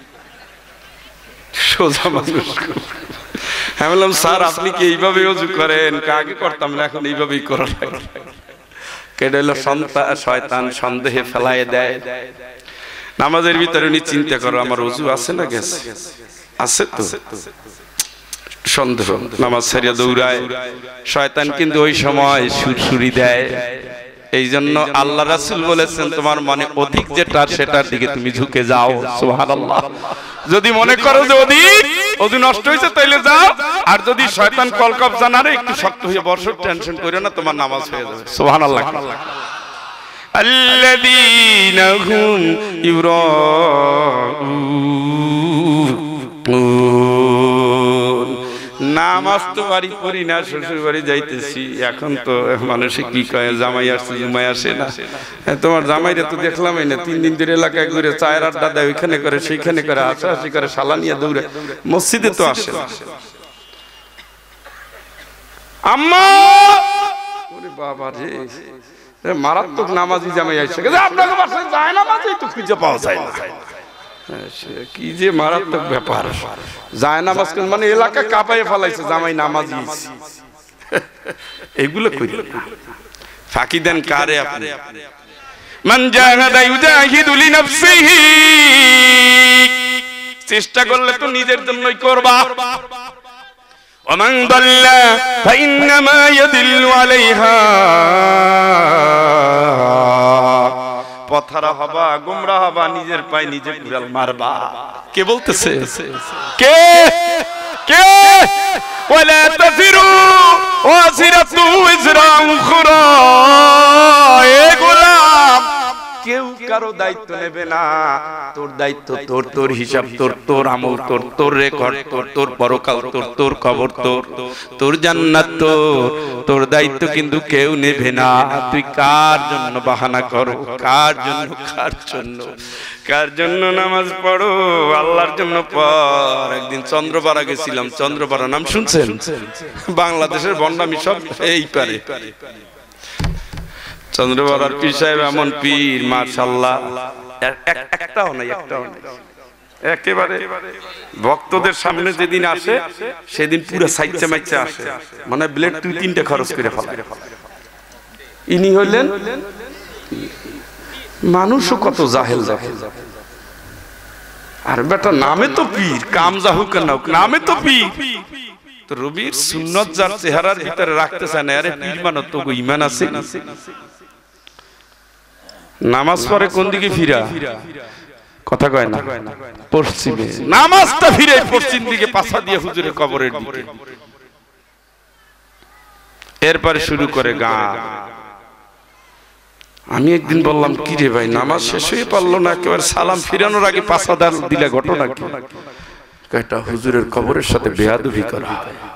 সোজা মানুষ। আমি বললাম স্যার আপনি কি এইভাবে ওযু করেন? আগে করতাম না, এখন এইভাবেই করা লাগে। কেডা হলো শয়তান, সন্দেহে ফেলায় দেয়। নামাজের ভিতরে উনি চিন্তা করো আমার ওযু আছে না গেছে? আছে তো, সন্দেহ, নামাজ ছাড়িয়া দৌড়ায়। শয়তান কিন্তু ওই সময় সুরসুরি দেয়। এই জন্য আল্লাহ রাসূল বলেছেন তোমার মনে অধিক যেটা সেটার দিকে তুমি ঝুঁকে যাও, সুবহানাল্লাহ। যদি মনে করো যে অধিক ওযু নষ্ট হয়েছে তাইলে যাও, আর যদি শয়তান কলকব জানারে একটু শক্ত হয়ে বসো, টেনশন করো না, তোমার নামাজ হয়ে যাবে, সুবহানাল্লাহ। আল্লাযীনা হুম ইউরাউন নামাজ তো বাড়ি পড়ি না, শ্বশুর বাড়ি যাইতেছি। এখন তো মানুষে কি কয়, জামাই আসছে জুমাই আসে না। তোমার জামাইরা তো দেখলামই না, তিন দিন ধরে এলাকায় ঘুরে চায়ের আড্ডা দেয়, ওইখানে করে সেইখানে করে, হাসাহাসি করে, শালা নিয়ে দৌড়ে, মসজিদে তো আসে না। আম্মা ওরে বাবা রে, মারাত্মক নামাজি জামাই আসছে, আপনাকে বাসায় যায় নামাজই তো খুঁজে পাওয়া যায় না। কি যে মারাত্মক ব্যাপার, যায় নামাজ মানে এলাকা কাঁপাইয়ে ফেলাইছে, জামাই নামাজি। এগুলো করি ফাঁকি দেন কারে আপনি? মান জাহাদা ইউজাহিদু লিনাফসিহি, চেষ্টা করলে তো নিজের জন্যই করবা। ওমান দাল্লা ফাইন্নামা ইয়াদিল্লু আলাইহা, পথহারা হবা, গোমরা হবা, নিজের পায়ে নিজে কুড়াল মারবা। কে বলতেছে? কে কে? ওয়ালা তাজিরু ওয়াজিরাতু ইজরা উখরা, এ গোলাম, কেউ কারো দায়িত্ব নেবে না। তোর দায়িত্ব তোর, তোর হিসাব তোর, তোর আমল তোর, তোর রেকর্ড তোর, তোর পরকাল তোর, তোর খবর তোর, তোর জান্নাত তোর, তোর দায়িত্ব কিন্তু কেউ নেবে না। তুই কার জন্য বাহানা করো? কার জন্য? কার জন্য? কার জন্য নামাজ পড়ো? আল্লাহর জন্য পড়। একদিন চন্দ্রপাড়া গেছিলাম, চন্দ্রপাড়া নাম শুনছেন? বাংলাদেশের বন্ডামি সব এই পারে। চন্দ্রপাড়ার পীর সাহেব এমন পীর, মাশাআল্লাহ, একটাও নাই, একটাও নাই, একেবারে ভক্তদের সামনে যেদিন আসে সেদিন পুরো সাইচ্চা মাইচ্চা আসে, মানে ব্লেড দুই তিনটে খরচ করে ফেলে। ইনি হইলেন, মানুষও কত জাহেল জাহেল। আর বেটা নামে তো পীর, কাম যাহুক না হোক, নামে তো পীর। তো রবির সুন্নত যার চেহারার ভিতরে রাখতে চায় না, আরে পীর মানো তো ঈমান আছে। নামাজ পড়ে কোন দিকে ফিরা? কথা কয় না, পশ্চিমে। নামাজটা ফিরে পশ্চিম দিকে, পাছা দিয়ে হুজুরের কবরের দিকে। এরপরে শুরু করে গান। আমি একদিন বললাম, কি রে ভাই, নামাজ শেষ হয়ে পারলো না, একেবারে সালাম ফিরানোর আগে পাছা দান দিলে ঘটনা কি? এটা হুজুরের কবরের সাথে বেয়াদবি করা।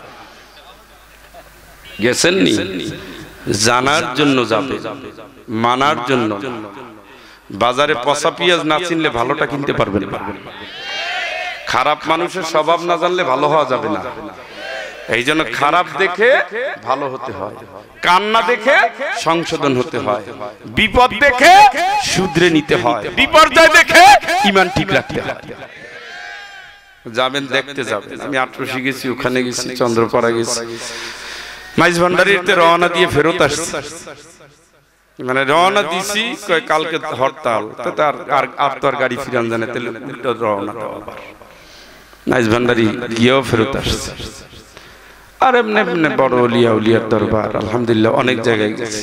গেছেননি? জানার জন্য যাবে, মানার জন্য। বাজারে পচা পেঁয়াজ না চিনলে ভালোটা কিনতে পারবেন না। খারাপ মানুষের স্বভাব না জানলে ভালো হওয়া যাবে না। এই জন্য খারাপ দেখে ভালো হতে হয়, কান্না দেখে সংশোধন হতে হয়, বিপদ দেখে শুধরে নিতে হয়, বিপর্যয় দেখে ঈমান ঠিক রাখতে হয়। যাবেন, দেখতে যাবেন। আমি আটরশি গেছি, ওখানে গেছি, চন্দ্রপাড়া গেছি, মাইজ ভান্ডারিতে রওনা দিয়ে ফেরত আসছি। মানে রওনা দিছি, কালকে হরতাল, তার আর তো আর গাড়ি ফিরান জানে, রওনা মাইজ ভান্ডারি গিয়েও ফেরত আসছে। আর এমনি এমনি বড় উলিয়া উলিয়ার দরবার, আলহামদুলিল্লাহ অনেক জায়গায় গেছি।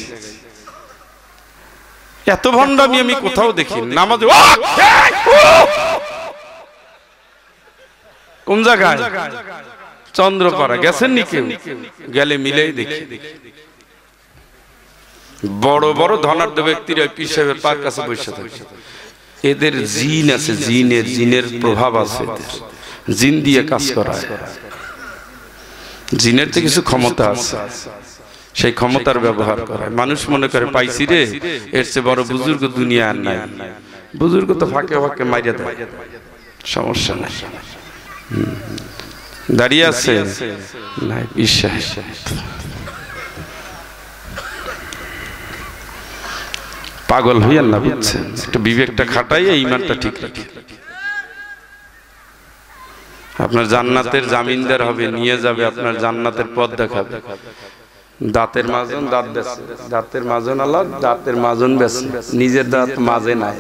এত ভণ্ডামি আমি কোথাও দেখি। নামাজ কোন জায়গায়? চন্দ্রপাড়া। গেছেন নি কেউ? গেলে মিলেই দেখি। বড় বড় ধনাঢ্য ব্যক্তিরা পীর সাহেবের পার কাছে বসে থাকে। এদের জিন আছে, জিনের জিনের প্রভাব আছে, জিন দিয়ে কাজ করায়। জিনের তো কিছু ক্ষমতা আছে, সেই ক্ষমতার ব্যবহার করে। মানুষ মনে করে পাইছি রে, এর চেয়ে বড় বুজুর্গ দুনিয়া আর নাই। বুজুর্গ তো ফাঁকে ফাঁকে মাইরে দেয়, সমস্যা নাই। দাঁড়িয়ে আছে নাই বিশ্বাস। পাগল হইয়ান না, বুঝছেন? একটু বিবেকটা খাটাইয়া ঈমানটা ঠিক রাখি। আপনার জান্নাতের জামিনদার হবে, নিয়ে যাবে, আপনার জান্নাতের পথ দেখাবে। দাঁতের মাজন দাঁত বেছে, দাঁতের মাজন আলাদা, দাঁতের মাজন বেছে, নিজের দাঁত মাজে নাই।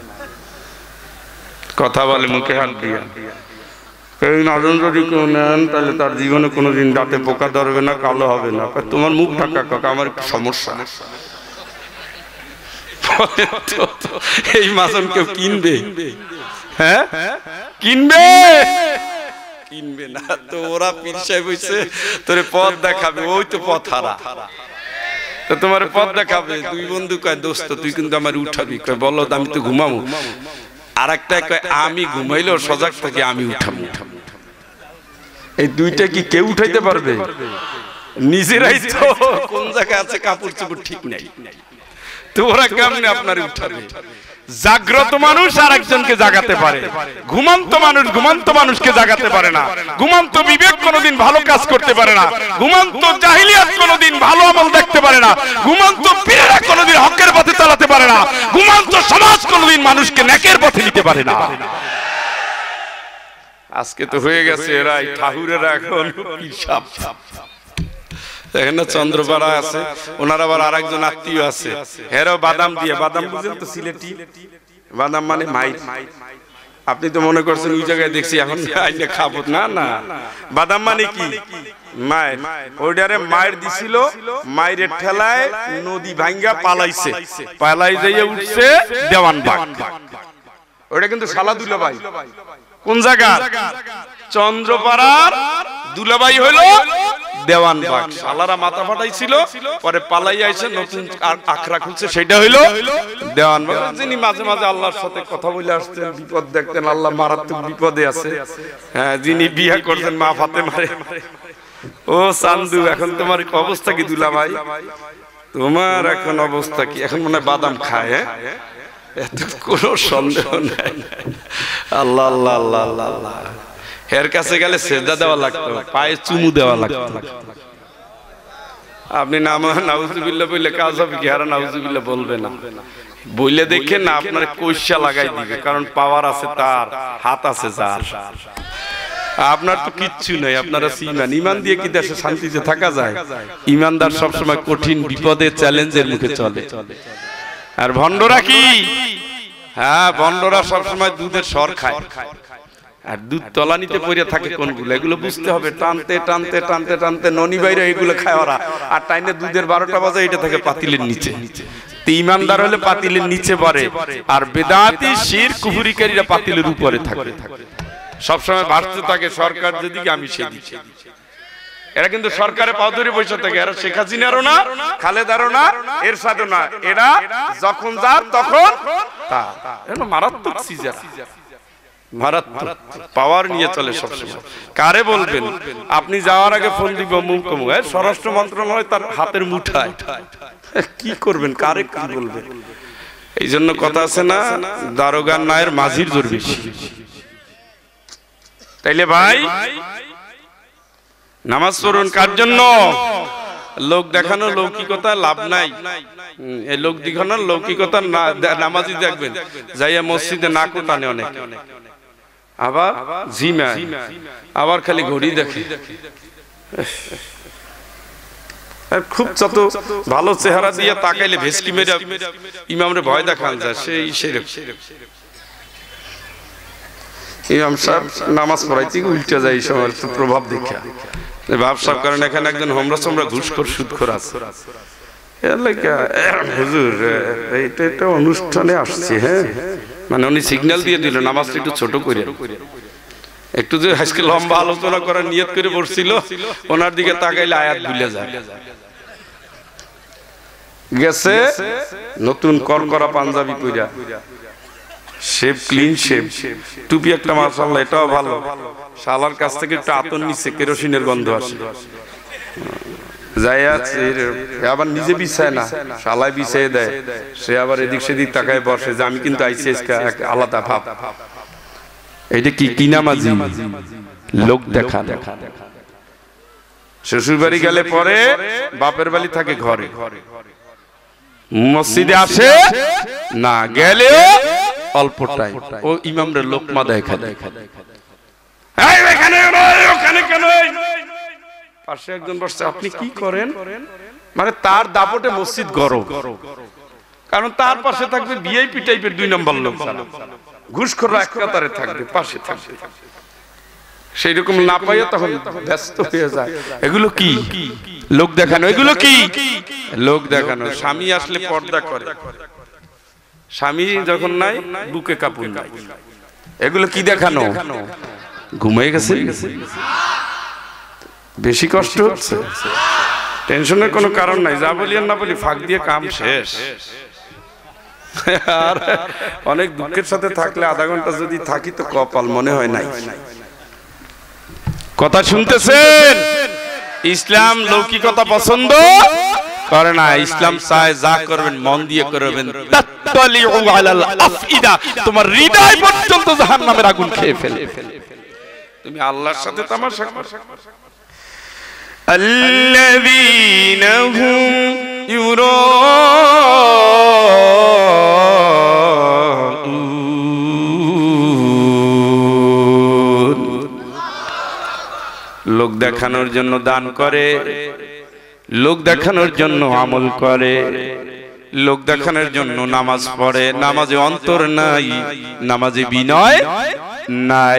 কথা বলে মুখে হাত দিয়া, এই মাজন যদি কেউ নেন তাহলে তার জীবনে কোনোদিন দাঁতে পোকা ধরবে না, কালো হবে না। তোমার মুখ ঢাকা কাকা, আমার সমস্যা। এই মাজন কেউ কিনবে? হ্যাঁ কিনবে? কিনবে না তো। ওরা পীর সাহেব হইছে, তোরে পথ দেখাবে, ওই তো পথ হারা। তো তোমার পথ দেখাবে। দুই বন্ধু কয়, দোস্ত তুই কিন্তু আমার উঠাবি। কয় বলো, আমি তো ঘুমাবো। আর একটা কয়, আমি ঘুমাইলেও সজাগ থাকি, আমি উঠাবো। এই দুইটা কি কেউ উঠাইতে পারবে? নিজেরাই তো কোন জায়গায় আছে কাপড় চোপড় ঠিক নাই, তো ওরা কেমনে আপনার উঠাবে? জাগ্রত মানুষ আর একজনকে জাগাতে পারে, ঘুমন্ত মানুষ ঘুমন্ত মানুষকে জাগাতে পারে না। ঘুমন্ত বিবেক কোনোদিন ভালো কাজ করতে পারে না। ঘুমন্ত জাহিলিয়াত কোনোদিন ভালো আমল দেখতে পারে না। ঘুমন্ত পীরেরা কোনোদিন হকের পথে চালাতে পারে না। ঘুমন্ত সমাজ কোনোদিন মানুষকে নেকের পথে নিতে পারে না। আজকে তো হয়ে গেছে এরা ঠাকুরেরা এখন পিসাব। দেখেন না চন্দ্রপাড়া আছে, ওনার আবার আর একজন আত্মীয় আছে, এরাও বাদাম দিয়ে, বাদাম বুঝেন তো সিলেটি বাদাম মানে মাই। আপনি তো মনে করছেন ওই জায়গায় দেখছি এখন আইনে খাবো, না না, বাদাম মানে কি মায়ের। ওইটারে মায়ের দিছিল, মায়ের ঠেলায় নদী ভাঙ্গা পালাইছে, পালাই যাইয়ে উঠছে দেওয়ানবাগ। ওইটা কিন্তু শালা দুলাভাই। কোন জায়গা? চন্দ্রপাড়ার দুলাভাই হইল দেওয়ানবাগ। শালারা মাথা ফাটাইছিল, পরে পালাই আইছে, নতুন আখড়া খুলছে, সেটা হইল দেওয়ানবাগ। যিনি মাঝে মাঝে আল্লাহর সাথে কথা বলে আসতেন, বিপদ দেখতেন, আল্লাহ মারাত্মক বিপদে আছে, হ্যাঁ, যিনি বিয়ে করছেন মা ফাতেমারে। ও চান্দু, এখন তোমার অবস্থা কি দুলাভাই? তোমার এখন অবস্থা কি? এখন মনে হয় বাদাম খায়, হ্যাঁ, এত কোনো সন্দেহ নাই। আল্লাহ আল্লাহ আল্লাহ আল্লাহ আল্লাহ। এর কাছে গেলে সেজদা দেওয়া লাগতো, পায়ে চুমু দেওয়া লাগতো। আপনি নাম নাউজুবিল্লাহ বললে কাজ হবে কি? আর নাউজুবিল্লাহ বলবে না, বললে দেখেন না আপনার কইসা লাগাই দিবে, কারণ পাওয়ার আছে তার, হাত আছে যার। আপনার তো কিচ্ছু নাই, আপনারা ইমান। ইমান দিয়ে কি দেশে শান্তিতে থাকা যায়? ইমানদার সবসময় কঠিন বিপদে চ্যালেঞ্জের মুখে চলে। আর ভণ্ডরা কি? হ্যাঁ, ভণ্ডরা সবসময় দুধের সর খায়, আর দুধ তলানিতে পড়ে থাকে কোনগুলো, এগুলো বুঝতে হবে। টানতে টানতে টানতে টানতে ননি বাইরে এগুলো খায় ওরা, আর টাইনে দুধের বারোটা বাজে এটা থাকে পাতিলের নিচে। ইমানদার হলে পাতিলের নিচে পড়ে, আর বেদাতি শির কুফরিকারীরা পাতিলের উপরে থাকে, সবসময় ভাসতে থাকে সরকার যেদিকে আমি সেদিকে। এরা কিন্তু সরকারে পাও ধরে বসে থাকে। এরা শেখ হাসিনারও না, খালেদারও না, এর সাথে না, এরা যখন যার তখন তার। মারাত্মক সিজার, মারাত্মক পাওয়ার নিয়ে চলে সবসময়। কারে বলবেন? আপনি যাওয়ার আগে ফোন দিব মুখ কমু, স্বরাষ্ট্র মন্ত্রণালয় তার হাতের মুঠায়, কি করবেন? কারে কি বলবেন? এই জন্য কথা আছে না, দারোগার নায়ের মাঝির জোর বেশি। তাইলে ভাই নামাজ পড়ুন কার জন্য? লোক দেখানো লৌকিকতা লাভ নাই। এই লোক দেখানোর লৌকিকতা নামাজি দেখবেন যাইয়া মসজিদে না কোটানে অনেক, আবার জিমা, আবার খালি ঘড়ি দেখে। খুব যত ভালো চেহারা দিয়ে তাকাইলে ভেসকি মেরে ইমামরে ভয় দেখান যায়, সেই সেরকম। ইমাম সাহেব নামাজ পড়াইতে উল্টে যায় এই সময় প্রভাব দেখা। ভাবসাব করেন এখানে একজন হোমরা সোমরা ঘুষখোর সুদখোর আছে, হুজুর এইটা একটা অনুষ্ঠানে আসছে, হ্যাঁ, মানে উনি সিগন্যাল দিয়ে দিল নামাজটা একটু ছোট করে, একটু যে আজকে লম্বা আলোচনা করার নিয়ত করে বসছিল, ওনার দিকে তাকাইলে আয়াত ভুলে যায়। গেছে নতুন করকরা পাঞ্জাবি পইরা, শেভ ক্লিন শেভ, টুপি একটা মাশাআল্লাহ এটাও ভালো। শালার কাছ থেকে একটু আতর নিচ্ছে, কেরোসিনের গন্ধ আসে। যাইয়া আবার নিজে বিছায় না, শালায় বিছাই দেয়। সে আবার এদিক সেদিক তাকায় বসে যে আমি কিন্তু আইসি আলাদা ভাব। এইটা কি কি নামাজি? লোক দেখা। শ্বশুর বাড়ি গেলে পরে বাপের বাড়ি থাকে ঘরে, মসজিদে আসে না, গেলেও অল্প টাইম। ও ইমামরে লোকমা দেয় খালি, পাশে একজন বসছে, আপনি কি করেন? মানে তার দাপটে মসজিদ গরম, কারণ তার পাশে থাকবে ভিআইপি টাইপের দুই নম্বর লোক, ঘুষখোররা এক কাতারে থাকবে, পাশে থাকবে। সেই রকম না পাইয়া তখন ব্যস্ত হয়ে যায়। এগুলো কি লোক দেখানো? এগুলো কি লোক দেখানো? স্বামী আসলে পর্দা করে, স্বামী যখন নাই বুকে কাপড় নাই, এগুলো কি দেখানো? ঘুমিয়ে গেছে, বেশি কষ্ট হচ্ছে, টেনশনের কোনো কারণ নাই, যা বলি আর না বলি ফাঁক দিয়ে কাম শেষ। আর অনেক দুঃখের সাথে থাকলে আধা ঘন্টা যদি থাকি তো কপাল, মনে হয় নাই। কথা শুনতেছেন? ইসলাম লৌকিকতা পছন্দ করে না। ইসলাম চায় যা করবেন মন দিয়ে করবেন। তাত্তালিউ আলাল আফইদা, তোমার হৃদয় পর্যন্ত জাহান্নামের আগুন খেয়ে ফেলে। তুমি আল্লাহর সাথে তামাশা করো। আল্লাযীনা হুম ইউরাউন, লোক দেখানোর জন্য দান করে, লোক দেখানোর জন্য আমল করে, লোক দেখানোর জন্য নামাজ পড়ে, নামাজে অন্তর নাই, নামাজে বিনয় নাই।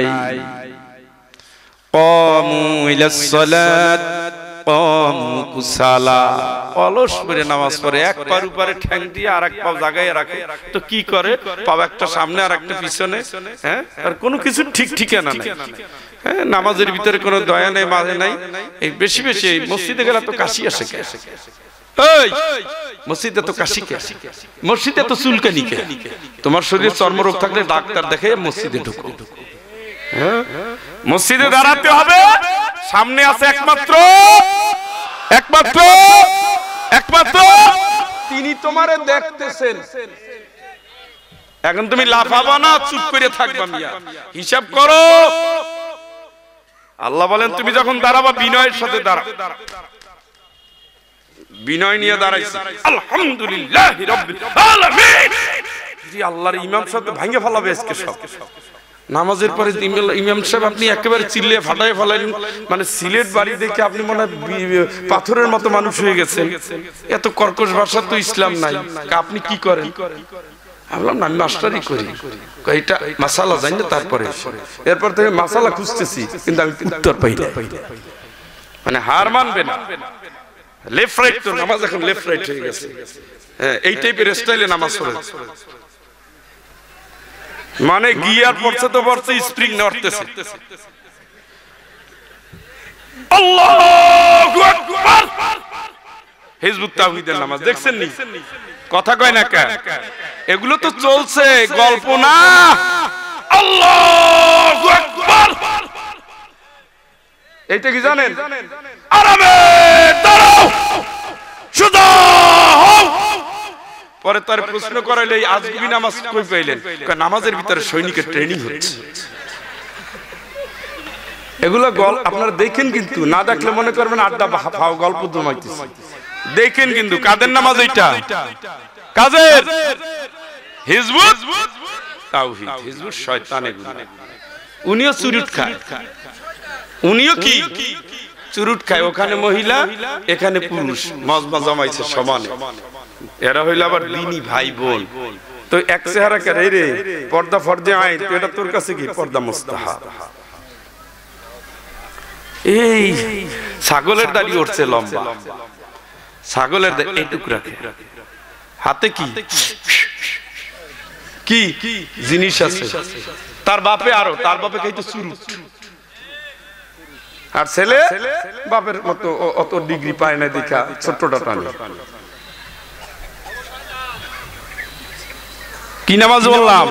ক্বামু ইলাস সালাত ক্বামু কুসালা, অলস করে নামাজ পড়ে, এক পার উপরে ঠ্যাং দিয়ে আর এক পা জায়গায় রাখে। তো কি করে? পা একটা সামনে আর একটা পিছনে, হ্যাঁ, আর কোনো কিছু ঠিক ঠিকানা নাই। হ্যাঁ, নামাজের ভিতরে কোনো দয়া নেই, মাঝে নাই। এই বেশি বেশি মসজিদে গেলে তো কাশি আসে। এই মসজিদে তো কাশি কে? মসজিদে তো চুলকানি কে? তোমার শরীরে চর্মরোগ থাকলে ডাক্তার দেখে মসজিদে ঢুকো। হ্যাঁ, মসজিদে দাঁড়াতে হবে, সামনে আছে একমাত্র একমাত্র একমাত্র তিনি তোমারে দেখতেছেন। এখন তুমি লাফাবা না, চুপ করে থাকবা। মিয়া হিসাব করো। আল্লাহ বলেন তুমি যখন দাঁড়াবা বিনয়ের সাথে দাঁড়াও। বিনয় নিয়ে দাঁড়াইছি, আলহামদুলিল্লাহি রাব্বিল আলামিন। জি, আল্লাহর ইমাম সাহেব ভাঙে ফেলাবে আজকে সব। নামাজের পরে ইমাম সাহেব আপনি একেবারে চিল্লিয়ে ফাটায় ফেলালেন, মানে সিলেট বাড়ি দেখে আপনি মনে হয় পাথরের মতো মানুষ হয়ে গেছেন। এত কর্কশ ভাষা তো ইসলাম নাই। আপনি কি করেন? বললাম না, আমি মাস্টারি করি। এটা মাসালা জানি না, তারপরে এরপর থেকে মাসালা খুঁজতেছি, কিন্তু আমি উত্তর পাই না। মানে হার মানবে না। লেফট রাইট তো নামাজ এখন লেফট রাইট হয়ে গেছে। হ্যাঁ, এই টাইপের স্টাইলে নামাজ পড়ে, মানে গিয়ার পড়ছে তো পড়ছে, স্প্রিং নড়তেছে। আল্লাহু আকবার। হিজবুত তাওহীদের নামাজ দেখছেন নি? কথা কয় না কেন? এগুলো তো চলছে, গল্প না। আল্লাহু আকবার। এইটা কি জানেন? আরামে দাঁড়াও, সোজা হও। পরে তার প্রশ্ন করাইলে আজগুবি নামাজ কই পাইলেন? নামাজের ভিতরে সৈনিকের ট্রেনিং হচ্ছে। এগুলো গল্প আপনারা দেখেন, কিন্তু না দেখলে মনে করবেন আড্ডা ফাও গল্প জমাইতেছে। দেখেন কিন্তু কাদের নামাজ এইটা? কাদের? হিজবুত তাওহীদ, হিজবুত শয়তান। এগুলো উনিও চুরুট খায়, উনিও কি চুরুট খায়। ওখানে মহিলা, এখানে পুরুষ, মজমা জমাইছে সমানে। এরা হইল আবার দিনী ভাই বোন। তো এক চেহারা কে রে, পর্দা ফর্দে আয়, তো এটা তোর কাছে কি পর্দা মুস্তাহাব? এই ছাগলের দাড়ি উঠছে লম্বা, ছাগলের এইটুকু রাখে, হাতে কি কি জিনিস আছে। তার বাপে আরো, তার বাপে খাইতো চুরুট। আর ছেলে বাপের মতো অত ডিগ্রি পায় না দেখা ছোট্টটা টানে। কি নামাজ বললাম?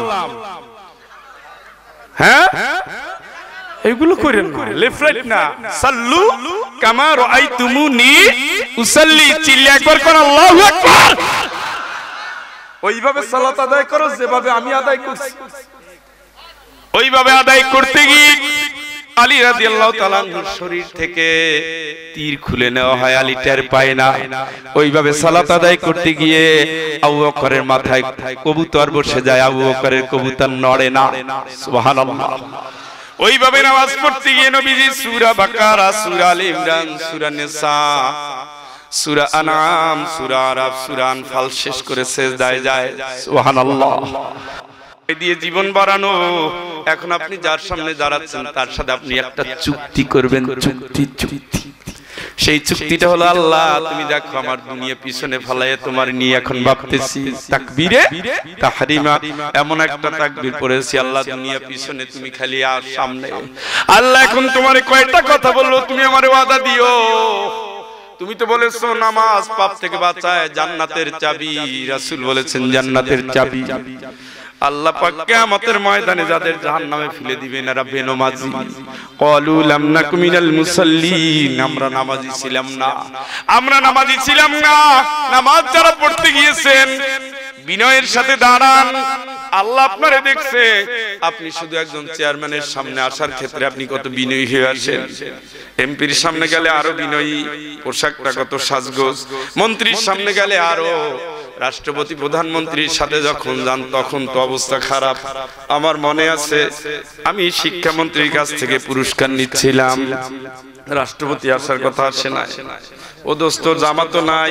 হ্যাঁ, এগুলো করেন না, লেফট রাইট না। সাল্লু কামা রাআইতুমুনি উসাল্লি, চিল্লা একবার কোন আল্লাহু আকবার। ওইভাবে সালাত আদায় করো যেভাবে আমি আদায় করছি। ওইভাবে আদায় করতে গিয়ে আলী রাদিয়াল্লাহু তাআলা আনহুর শরীর থেকে তীর খুলে নেওয়া হয়, আলী টের পায় না। ওইভাবে সালাত আদায় করতে গিয়ে আবু বকরের মাথায় কবুতর বসে যায়, আবু বকরের কবুতর নড়ে না। সুবহানাল্লাহ। ওইভাবে নামাজ পড়তে গিয়ে নবীজি সূরা বাকারা, সূরা আলে ইমরান, সূরা নিসা, সূরা আনআম, সূরা আরাফ, সূরা আনফাল শেষ করে সিজদায় যায়। সুবহানাল্লাহ। এই দিয়ে জীবন বাড়ানো। এখন আপনি যার সামনে দাঁড়াচ্ছেন তার সাথে আপনি একটা চুক্তি করবেন, চুক্তি চুক্তি সেই চুক্তিটা হলো, আল্লাহ তুমি দেখো আমার দুনিয়া পিছনে ফেলায় তোমার নিয়ে এখন ভাবতেছি। তাকবীরে তাহরিমা, এমন একটা তাকবীর পড়েছি, আল্লাহ দুনিয়া পিছনে, তুমি খালি আর সামনে। আল্লাহ এখন তোমারে কয়টা কথা বললো, তুমি আমারে ওয়াদা দিও। তুমি তো বলেছো নামাজ পাপ থেকে বাঁচায়, জান্নাতের চাবি। রাসূল বলেছেন জান্নাতের চাবি। আল্লাহ পাক কিয়ামতের ময়দানে যাদের জাহান্নামে ফেলে দিবেন এরা বেনমাজি। ক্বালু লাম নাকু মিনাল মুসাল্লিন, আমরা নামাজি ছিলাম না, আমরা নামাজি ছিলাম না। নামাজ যারা পড়তে গিয়েছেন বিনয়ের সাথে দাঁড়ান, আল্লাহ আপনারে দেখছে। আপনি শুধু একজন চেয়ারম্যানের সামনে আসার ক্ষেত্রে আপনি কত বিনয়ী হয়ে আসেন, এমপির সামনে গেলে আরো বিনয়ী, পোশাকটা কত সাজগোজ, মন্ত্রীর সামনে গেলে আরো, রাষ্ট্রপতি প্রধানমন্ত্রীর সাথে যখন যান তখন তো অবস্থা খারাপ। আমার মনে আছে আমি শিক্ষামন্ত্রীর কাছ থেকে পুরস্কার নিচ্ছিলাম, রাষ্ট্রপতি আসার কথা আসে না। ও দোস্ত জামা তো নাই,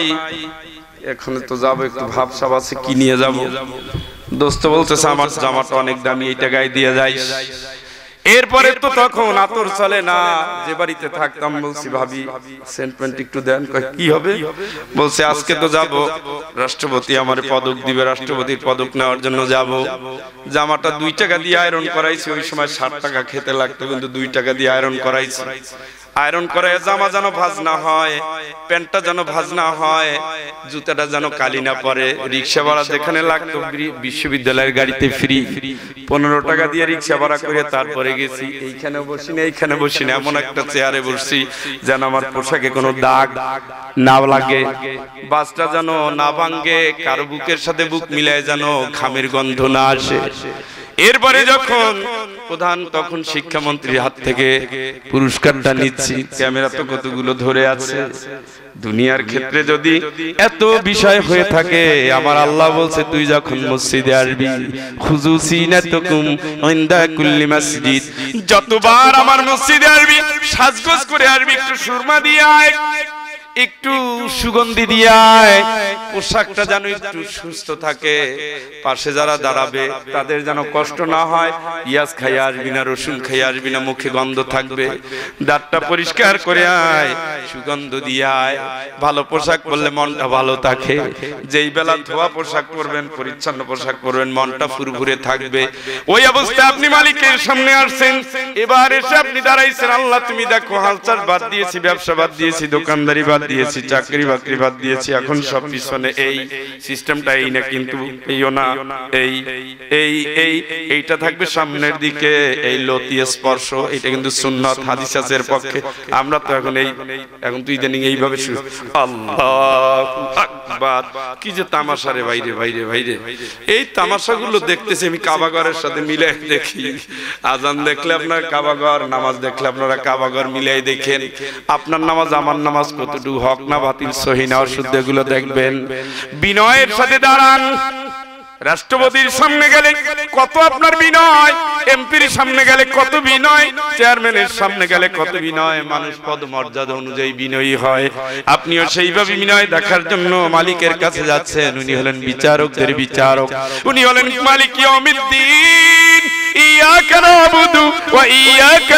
এখন তো যাবো, একটু ভাবসাব আছে কি নিয়ে যাব। দোস্ত বলতেছে আমার জামাটা অনেক দামি, এইটা গায়ে দিয়ে যাই। এরপরে তো তখন আতর চলে না, যে বাড়িতে থাকতাম বলছি ভাবি সেন্টমেন্ট একটু দেন, কি হবে, বলছে আজকে তো যাব, রাষ্ট্রপতি আমার পদক দিবে, রাষ্ট্রপতির পদক নেওয়ার জন্য যাব। জামাটা দুই টাকা দিয়ে আয়রন করাইছি, ওই সময় ষাট টাকা খেতে লাগতো, কিন্তু দুই টাকা দিয়ে আয়রন করাইছি। আয়রন করে জামা যেন ভাঁজ না হয়, প্যান্টটা যেন ভাঁজ না হয়, জুতাটা যেন কালি না পড়ে। রিক্সা ভাড়া যেখানে লাগতো বিশ্ববিদ্যালয়ের গাড়িতে ফ্রি, পনেরো টাকা দিয়ে রিক্সা ভাড়া করে তারপরে গেছি। এইখানে বসি না, এইখানে বসি না, এমন একটা চেয়ারে বসছি যেন আমার পোশাকে কোনো দাগ না লাগে, বাসটা যেন না ভাঙে, কারো বুকের সাথে বুক মিলায় যেন ঘামের গন্ধ না আসে। এরপরে যখন প্রধান, তখন শিক্ষামন্ত্রীর হাত থেকে পুরস্কারটা নিচ্ছি, ক্যামেরা তো কতগুলো ধরে আছে। দুনিয়ার ক্ষেত্রে যদি এত বিষয় হয়ে থাকে, আমার আল্লাহ বলছে তুই যখন মসজিদে আসবি, খুজুসিনাতুকুম ইনদা কুল্লি মসজিদ, যতবার আমার মসজিদে আসবি সাজগোজ করে আসবি, একটু সুরমা দিয়ে আয়, একটু সুগন্ধি দিয়ে আয়, পোশাকটা যেন একটু সুস্থ থাকে, পাশে যারা দাঁড়াবে তাদের যেন কষ্ট না হয়। পিঁয়াজ খাইয়ে আসবি না, রসুন খাইয়ে আসবি না, মুখে গন্ধ থাকবে, দাঁতটা পরিষ্কার করে আয়, সুগন্ধ দিয়ে আয়। ভালো পোশাক পরলে মনটা ভালো থাকে, যেই বেলা ধোয়া পোশাক পরবেন, পরিচ্ছন্ন পোশাক পরবেন, মনটা ফুরফুরে থাকবে। ওই অবস্থায় আপনি মালিকের সামনে আসছেন, এবার এসে আপনি দাঁড়াইছেন, আল্লাহ তুমি দেখো হালচাল বাদ দিয়েছি, ব্যবসা বাদ দিয়েছি, দোকানদারি বাদ দিয়েছি, চাকরি বাকরি বাদ দিয়েছি, এখন সব পিছনে এই সিস্টেমটা এই না, কিন্তু এইও না, এই এই এই এইটা থাকবে সামনের দিকে, এই লতি স্পর্শ, এটা কিন্তু সুন্নাত হাদিস আছে এর পক্ষে। আমরা তো এখন এই এখন তুই ইদানিং এইভাবে শুরু, আল্লাহু আকবার, কি যে তামাশা রে ভাইরে ভাইরে ভাইরে। এই তামাশাগুলো দেখতেছি আমি কাবাঘরের সাথে মিলাই দেখি, আজান দেখলে আপনার কাবাঘর, নামাজ দেখলে আপনারা কাবাঘর মিলাই দেখেন, আপনার নামাজ আমার নামাজ কতটুকু হক না বাতিল, সহি না অশুদ্ধ, এগুলো দেখবেন। বিনয়ের সাথে দাঁড়ান, রাষ্ট্রপতির সামনে গেলে কত আপনার বিনয়, এমপির সামনে গেলে কত বিনয়, চেয়ারম্যানের সামনে গেলে কত বিনয়। মানুষ পদ মর্যাদা অনুযায়ী বিনয়ী হয়, আপনিও সেইভাবে বিনয় দেখার জন্য মালিকের কাছে যাচ্ছেন। উনি হলেন বিচারকদের বিচারক, উনি হলেন মালিক ইয়াউমিদ্দিন। ইয়াকা নাবুদু ওয়া ইয়াকা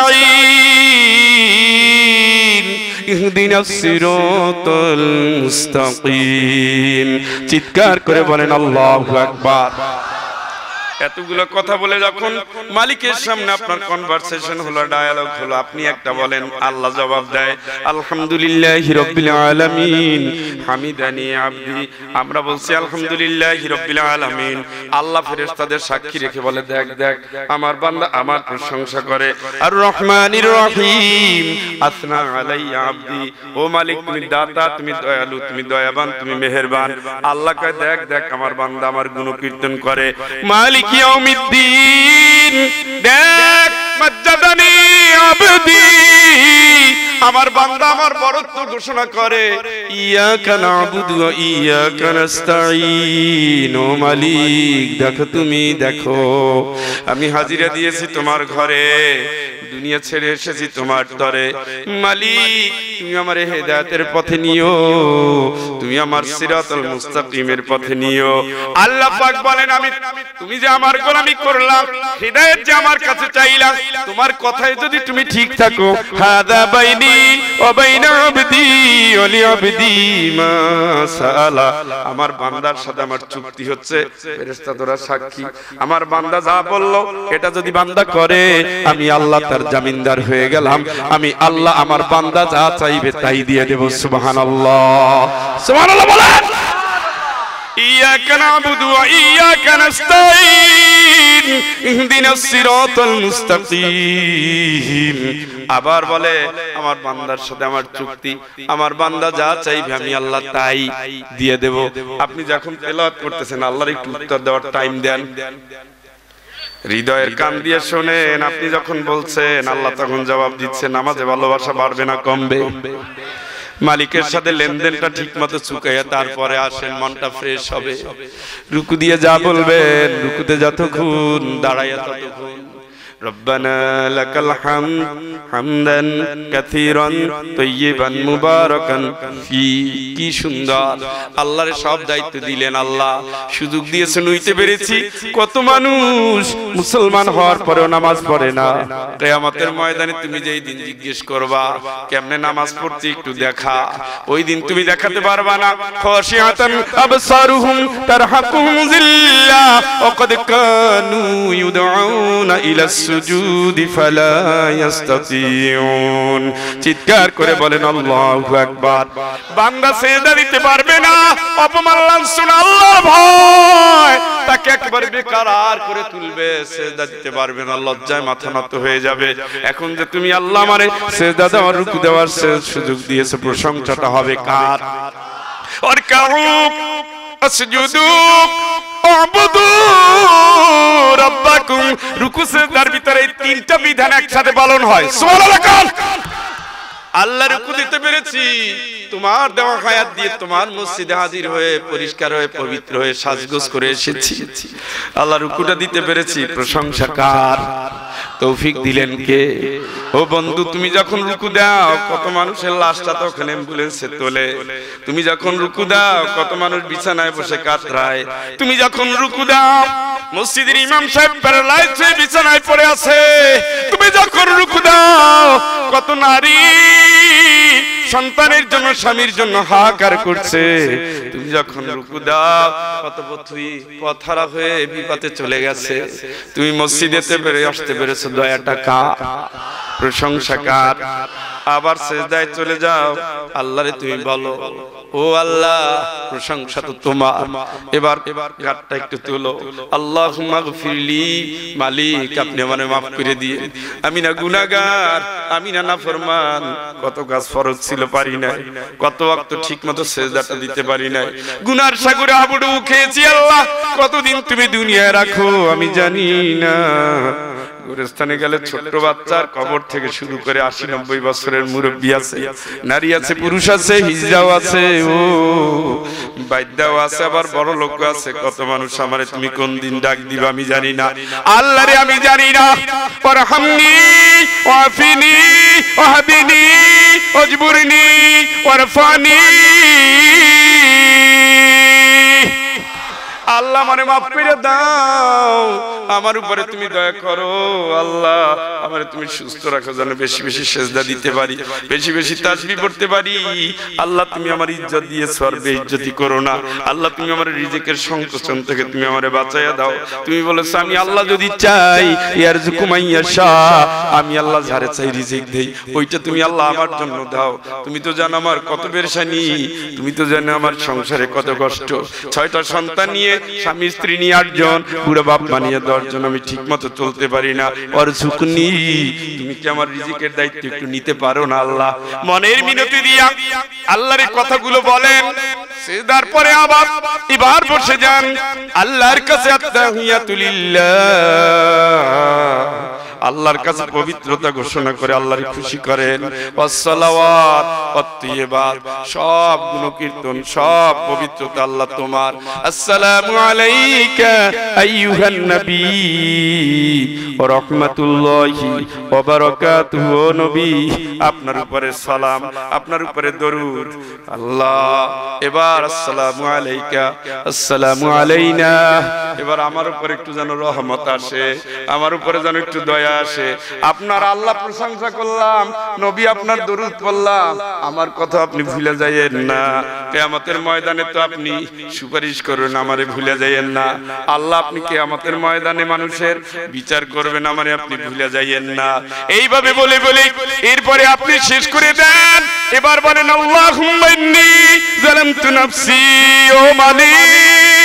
নাস্তাঈন ইহদিনাস সিরাতাল মুস্তাকিম। চিৎকার করে বলেন আল্লাহু আকবার। এতগুলো কথা বলে যখন মালিকের সামনে আপনার কনভারসেশন হলো, ডায়ালগ হলো, আপনি একটা বলেন, আল্লাহ জবাব দেয় আলহামদুলিল্লাহি রাব্বিল আলামিন হামিদানি আবদি। আমরা বলছি আলহামদুলিল্লাহি রাব্বিল আলামিন, আল্লাহ ফেরেশতাদের সাক্ষী রেখে বলে দেখ দেখ আমার বান্দা আমার প্রশংসা করে। আর রহমানির রহিম আসনা আলাইয়া আবদি, ও মালিক তুমি দাতা, তুমি দয়ালু, তুমি দয়াবান, তুমি মেহেরবান। আল্লাহ কয় দেখ দেখ আমার বান্দা আমার গুণকীর্তন করে। মালিক ইয়াউমিদ্দিন, দেখ মাজ্জাদানি আবদি, আমার বান্দা আমার বরত্ব ঘোষণা করে। ইয়াকা নাবুদু ওয়া ইয়াকা নাস্তাঈন, ও মালিক দেখো তুমি দেখো, আমি হাজিরা দিয়েছি তোমার ঘরে, দুনিয়া ছেড়ে এসেছি তোমার দরে। মালিক তুমি আমার হেদায়েতের পথে নিও, তুমি আমার সিরাতাল মুস্তাকিমের পথে নিও। আল্লাহ পাক বলেন আমি তুমি যে আমার গোলামি করলাম, হেদায়েত যে আমার কাছে চাইলা, তোমার কথায় যদি তুমি ঠিক থাকো, হাদা বাইনি ওয়া বাইনা আবদি ওয়া লি আবদি মা সাআলা, আমার বান্দার সাথে আমার চুক্তি হচ্ছে, ফেরেশতারা সাক্ষী, আমার বান্দা যা বললো এটা যদি বান্দা করে, আমি আল্লাহ তার জামিনদার হয়ে গেলাম, আমি আল্লাহ আমার বান্দা যা চাইবে তাই দিয়ে দেব। সুবহানাল্লাহ, সুবহানাল্লাহ বলেন। ইয়্যাকা না'বুদু ওয়া ইয়্যাকা নাস্তাঈন ইহদিনাস সিরাতাল মুস্তাকিম। আবার বলে আমার বান্দার সাথে আমার চুক্তি, আমার বান্দা যা চাইবে আমি আল্লাহ তাই দিয়ে দেব। আপনি যখন তেলাওয়াত করতেছেন আল্লাহর একটু উত্তর দেওয়ার টাইম দেন, হৃদয়ের কান দিয়ে শোনেন। আপনি যখন বলছেন আল্লাহ তখন জবাব দিচ্ছে। নামাজে ভালোবাসা বাড়বে না কমবে? মালিকের সাথে লেনদেনটা ঠিক মতো চুকাইয়া তারপরে আসেন, মনটা ফ্রেশ হবে। রুকু দিয়ে যা বলবেন, রুকুতে যতক্ষণ দাঁড়াইয়া ততক্ষণ রব্বানা লাকাল হামদ হামদান কাসীরান তাইয়িবান মুবারাকান ফি। কি সুন্দর আল্লাহর সব দায়িত্ব দিলেন। আল্লাহ সুযোগ দিয়েছেন, হইতে পেরেছি। কত মানুষ মুসলমান হওয়ার পরেও নামাজ পড়ে না। কিয়ামতের ময়দানে তুমি যেই দিন জিজ্ঞেস করবা কেমনে নামাজ পড়তে একটু দেখা, ওই দিন তুমি দেখাতে পারবা না। খাশিয়াতান আবসারুহুম তারহাকুহুম যিল্লা ওয়া ক্বাদ কানু ইউদউনা ইলা সুজুদি ফালা ইস্তাতিউন। চিৎকার করে বলেন আল্লাহু আকবার। বান্দা সিজদা দিতে পারবে না, অপমান লাঞ্ছনা আল্লাহর ভয় তাকে একবারে বেকার করে তুলবে। সিজদা দিতে পারবে না, লজ্জায় মাথা নত হয়ে যাবে। এখন যে তুমি আল্লাহ আমারে সিজদা দেওয়ার, রুকু দেওয়ার সুযোগ দিয়েছে, প্রশংসাটা হবে কার? আর কাউ আসজুদু আবুদু রাব্বাকুম। রুকু সিজদার ভিতরে এই তিনটা বিধান একসাথে পালন হয়। সুবহানাল্লাহ। আল্লাহ রুকু দিতে পেরেছি, তোমার দেওয়া হায়াত দিয়ে তোমার মসজিদে হাজির হয়ে পরিষ্কার হয়ে পবিত্র হয়ে সাজগোজ করে এসেছি। আল্লাহ রুকুটা দিতে পেরেছি, প্রশংসা কার? তৌফিক দিলেন কে? ও বন্ধু, তুমি যখন রুকু দাও কত মানুষের লাশটা তখন অ্যাম্বুলেন্সে তোলে। তুমি যখন রুকু দাও কত মানুষ বিছানায় বসে কাতরায়। তুমি যখন রুকু দাও মসজিদের ইমাম সাহেব প্যারালাইজড হয়ে বিছানায় পড়ে আছে। তুমি যখন রুকু দাও কত নারী সন্তানের জন্য স্বামীর জন্য হাহাকার করছে। তুমি যখন রুকু দাও কত পথই পথহারা হয়ে বিপদে চলে গেছে। তুমি মসজিদেতে বেরে আসতে পেরেছো, দয়াটা কার? প্রশংসা কার? আবার সিজদায় চলে যাও, আল্লাহরে তুমি বলো ও আল্লাহ প্রশংসা তো তোমার। এবার ঘাটটা একটু তুলো। আল্লাহুম্মা গফিরলি, মালিক আপনি আমারে maaf করে দিয়ে। আমি না গুনাহগার, আমি না নাফরমান, কত কাজ ফরজ ছিল পারি নাই, কত ওয়াক্ত ঠিকমতো সিজদাটা দিতে পারি নাই, গুনার সাগরে হাবুডুবু খেয়েছি। আল্লাহ কতদিন তুমি দুনিয়ায় রাখো আমি জানি না। গোরস্থানে গেলে ছোট্ট বাচ্চার কবর থেকে শুরু করে আশি নব্বই বছরের মুরব্বী আছে, নারী আছে, পুরুষ আছে, হিজড়াও আছে, ও বাইদাও আছে, আবার বড় লোক আছে। কত মানুষ আমারে তুমি কোন দিন ডাক দিবা আমি জানি না। আল্লাহ রে আমি জানি না। ওয়ারহামনি ওয়াফিনি ওয়াহদিনি ওয়াজবুরনি ওয়ারফানি। আল্লাহ মানে মাফ করে দাও, আমার উপরে তুমি দয়া করো। আল্লাহ আমারে তুমি সুস্থ রাখো, যেন বেশি বেশি সিজদা দিতে পারি, বেশি বেশি তাসবিহ পড়তে পারি। আল্লাহ তুমি আমার ইজ্জত দিয়েছো, আর বেইজ্জতি করো না। আল্লাহ তুমি আমার রিজিকের সংকোচন থেকে তুমি আমারে বাঁচাইয়া দাও। তুমি বলেছো আমি আল্লাহ যদি চাই ইয়ারযুকু মাইয়াশা, আমি আল্লাহ যারে চাই রিজিক দেই, ওইটা তুমি আল্লাহ আমার জন্য দাও। তুমি তো জানো আমার কত পেরেশানি, তুমি তো জানো আমার সংসারে কত কষ্ট। ছয়টা সন্তান নিয়ে, স্বামী স্ত্রী নিয়ে আটজন, বুড়া বাপ মানিয়ে দশজন, আমি ঠিক মতো চলতে পারি না। আর ঝুঁকনি, তুমি কি আমার রিজিকের দায়িত্ব একটু নিতে পারো না? আল্লাহ মনের মিনতি দিয়া আল্লাহর কথাগুলো বলেন। সিজদার পরে আবার এবার বসে যান আল্লাহর কাছে। আত্তাহিয়াতু লিল্লাহ, আল্লাহর কাছে পবিত্রতা ঘোষণা করে আল্লাহর খুশি করেন। ওয়াসসালাওয়াত ওয়াত-তাইয়্যিবাত, সব গুণকীর্তন সব পবিত্রতা আল্লাহ তোমার। আসসালামু আলাইকা আইয়ুহান নবী ওয়া রাহমাতুল্লাহি ওয়া বারাকাতুহু। ও নবী আপনার উপরে সালাম, আপনার উপরে দরুদ। আল্লাহ এবার আসসালামু আলাইকা, আসসালামু আলাইনা। এবার আমার উপরে একটু যেন রহমত আসে, আমার উপরে যেন একটু দয়া আসে। আপনার আল্লাহ প্রশংসা করলাম, নবী আপনার দরুদ পড়লাম, আমার কথা আপনি ভুলে যাইয়েন না। কিয়ামতের ময়দানে তো আপনি সুপারিশ করবেন, আমারে ভুলে যাইয়েন না। আল্লাহ আপনি কিয়ামতের ময়দানে মানুষের বিচার করবেন, আমারে আপনি ভুলে যাইয়েন না। এইভাবে বলে বলে এরপরে আপনি শেষ করে দেন। এবার বলেন আল্লাহুম্মা ইন্নী যালামতু নাফসি, ও মালিক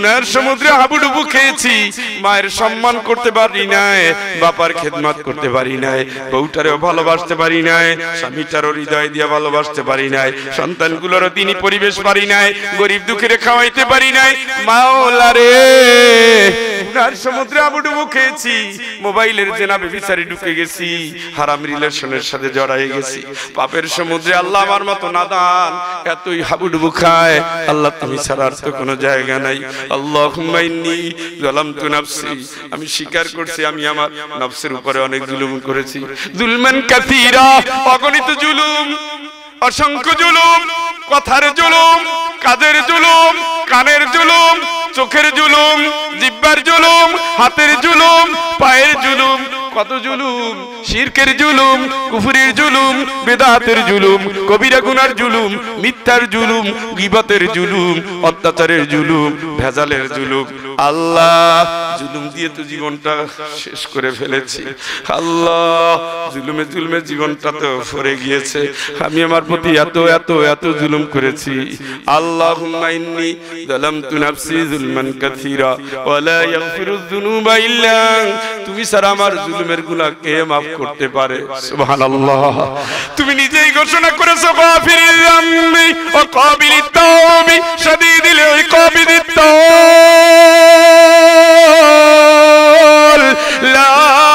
গুনার সমুদ্রে হাবুডুবু খেয়েছি, মায়ের সম্মান করতে পারি নাই, বাবার খেদমত করতে পারি নাই, বউটারেও ভালোবাসতে পারি নাই, স্বামীটারও হৃদয় দিয়ে ভালোবাসতে পারি নাই, সন্তানগুলোরও দিনই পরিবেশ পারি নাই, গরিব দুঃখীর খাওয়াইতে পারি নাই। মাওলা রে, গুনার সমুদ্রে হাবুডুবু খেয়েছি, মোবাইলের জেনাবে বিচারে ঢুকে গেছি, হারাম রিলেশনের সাথে জড়াই গেছি, পাপের সমুদ্রে আল্লাহ আমার মতো নাদান এতই হাবুডুবু খায়, আল্লাহ তুমি ছাড়া আর তো কোনো জায়গা নাই। আল্লাহুম্মা ইন্নী যালামতু নাফসি, আমি স্বীকার করছি আমি আমার নফসের উপরে অনেক জুলুম করেছি, জুলমান কাসীরা, অগণিত জুলুম, অসংখ্য জুলুম, কথার জুলুম, কাজের জুলুম, কানের জুলুম, চোখের জুলুম, জিহ্বার জুলুম, হাতের জুলুম, পায়ের জুলুম, কত জুলুম, শিরকের জুলুম, কুফরের জুলুম, বেদাতের জুলুম, কবিরা গুনার জুলুম, মিথ্যার জুলুম, গীবতের জুলুম, অত্যাচারের জুলুম, ভেজালের জুলুম। আল্লাহ, জুলুম দিয়ে তো জীবনটা শেষ করে ফেলেছি। আল্লাহ, জুলুমে জুলুমে জীবনটা তো ভরে গিয়েছে, আমি আমার প্রতি এত এত এত জুলুম করেছি। আল্লাহুম্মা ইন্নী যালামতু নাফসি যুলমান কাসীরা ওয়া লা ইয়াগফিরুয যুনুবা ইল্লা আনতা, তুমি ছাড়া আমার জুলুমের গুনাহ কে maaf করতে পারে? সুবহানাল্লাহ, তুমি নিজেই ঘোষণা করেছো গাফিরিল যামবি ওয়া কাবিলিত তাওবি শাদীদিল ইকাবি দিত-তাওল, লা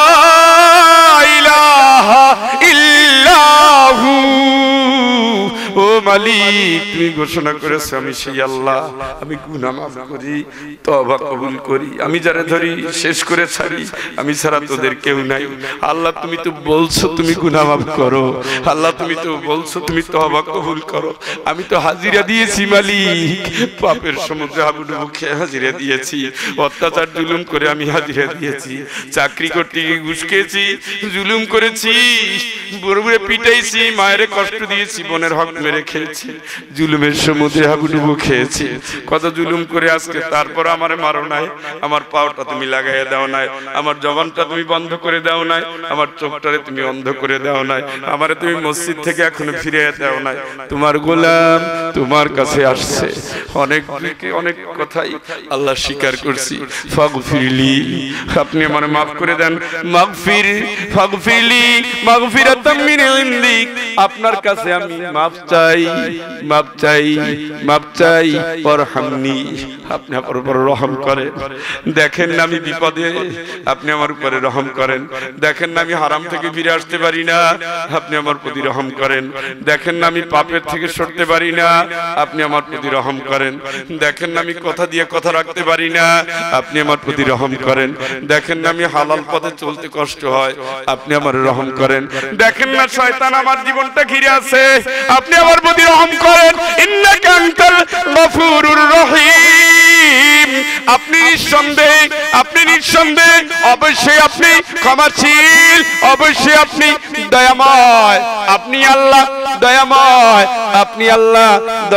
ইলাহা ইল্লাহু। ও মালিক, তুমি ঘোষণা করেছো আমি সেই আল্লাহ, আমি গুনাহ maaf করি, তওবা কবুল করি, আমি যারা ধরি শেষ করে ছাড়ি, আমি ছাড়া তোদের কেউ নাই। আল্লাহ, তুমি তো বলছো তুমি গুনাহ maaf করো, আল্লাহ তুমি তো বলছো তুমি তওবা কবুল করো, আমি তো হাজিরা দিয়েছি মালিক, পাপের সমুদ্রে হাবুডুবু খেয়ে হাজিরা দিয়েছি, অত্যাচার জুলুম করে আমি হাজিরা দিয়েছি, চাকরি করতে গিয়ে ঘুষ খেয়েছি, জুলুম করেছি, বুড়ো বুড়ে পিটাইছি, মায়ের কষ্ট দিয়েছি, বোনের হক মেরে খেয়েছি, জুলুমের সমুদ্রে হাবুডুবু খেয়েছি, কত জুলুম করে আজকে তারপর আমারে মারো নাই, আমার পাওটা তুমি লাগাইয়া দাও নাই, আমার জবানটা তুমি বন্ধ করে দাও নাই, আমার চোখটারে তুমি অন্ধ করে দাও নাই, আমারে তুমি মসজিদ থেকে এখনো ফিরিয়ে দাও নাই। তোমার গোলাম তোমার কাছে আসছে, অনেক অনেক কথাই আল্লাহ স্বীকার করছি, ফাগফিরলি, আপনি আমারে maaf করে দেন, মাগফির ফাগফিরলি মাগফিরাতাম মিন ইনদিক, আপনার কাছে আমি maaf চাই, maaf চাই, maaf চাই, ওয়ারহামনি, আপনি আমার উপর রহম করেন, দেখেন না আমি বিপদে, আপনি আমার উপরে রহম করেন, দেখেন না আমি হারাম থেকে ফিরে আসতে পারি না, আপনি আমার প্রতি রহম করেন, দেখেন না আমি পাপের থেকে সরতে পারি না, আপনি আমার প্রতি রহম করেন, দেখেন না আমি কথা দিয়ে কথা রাখতে পারি না, আপনি আমার প্রতি রহম করেন, দেখেন না আমি হালাল পথে চলতে কষ্ট হয়, আপনি আমার রহম করেন, দেখেন না শয়তান আমার জীবনটা ঘিরে আছে, আপনি আমার প্রতি রহম করেন, ইন্নাকা আনতাল গফুরুর রহিম, আপনি নিঃসন্দেহে, আপনি নিঃসন্দেহে অবশ্যই আপনি ক্ষমাশীল, অবশ্যই আপনি দয়াময়, আপনি আল্লাহ দয়াময়, আপনি আল্লাহ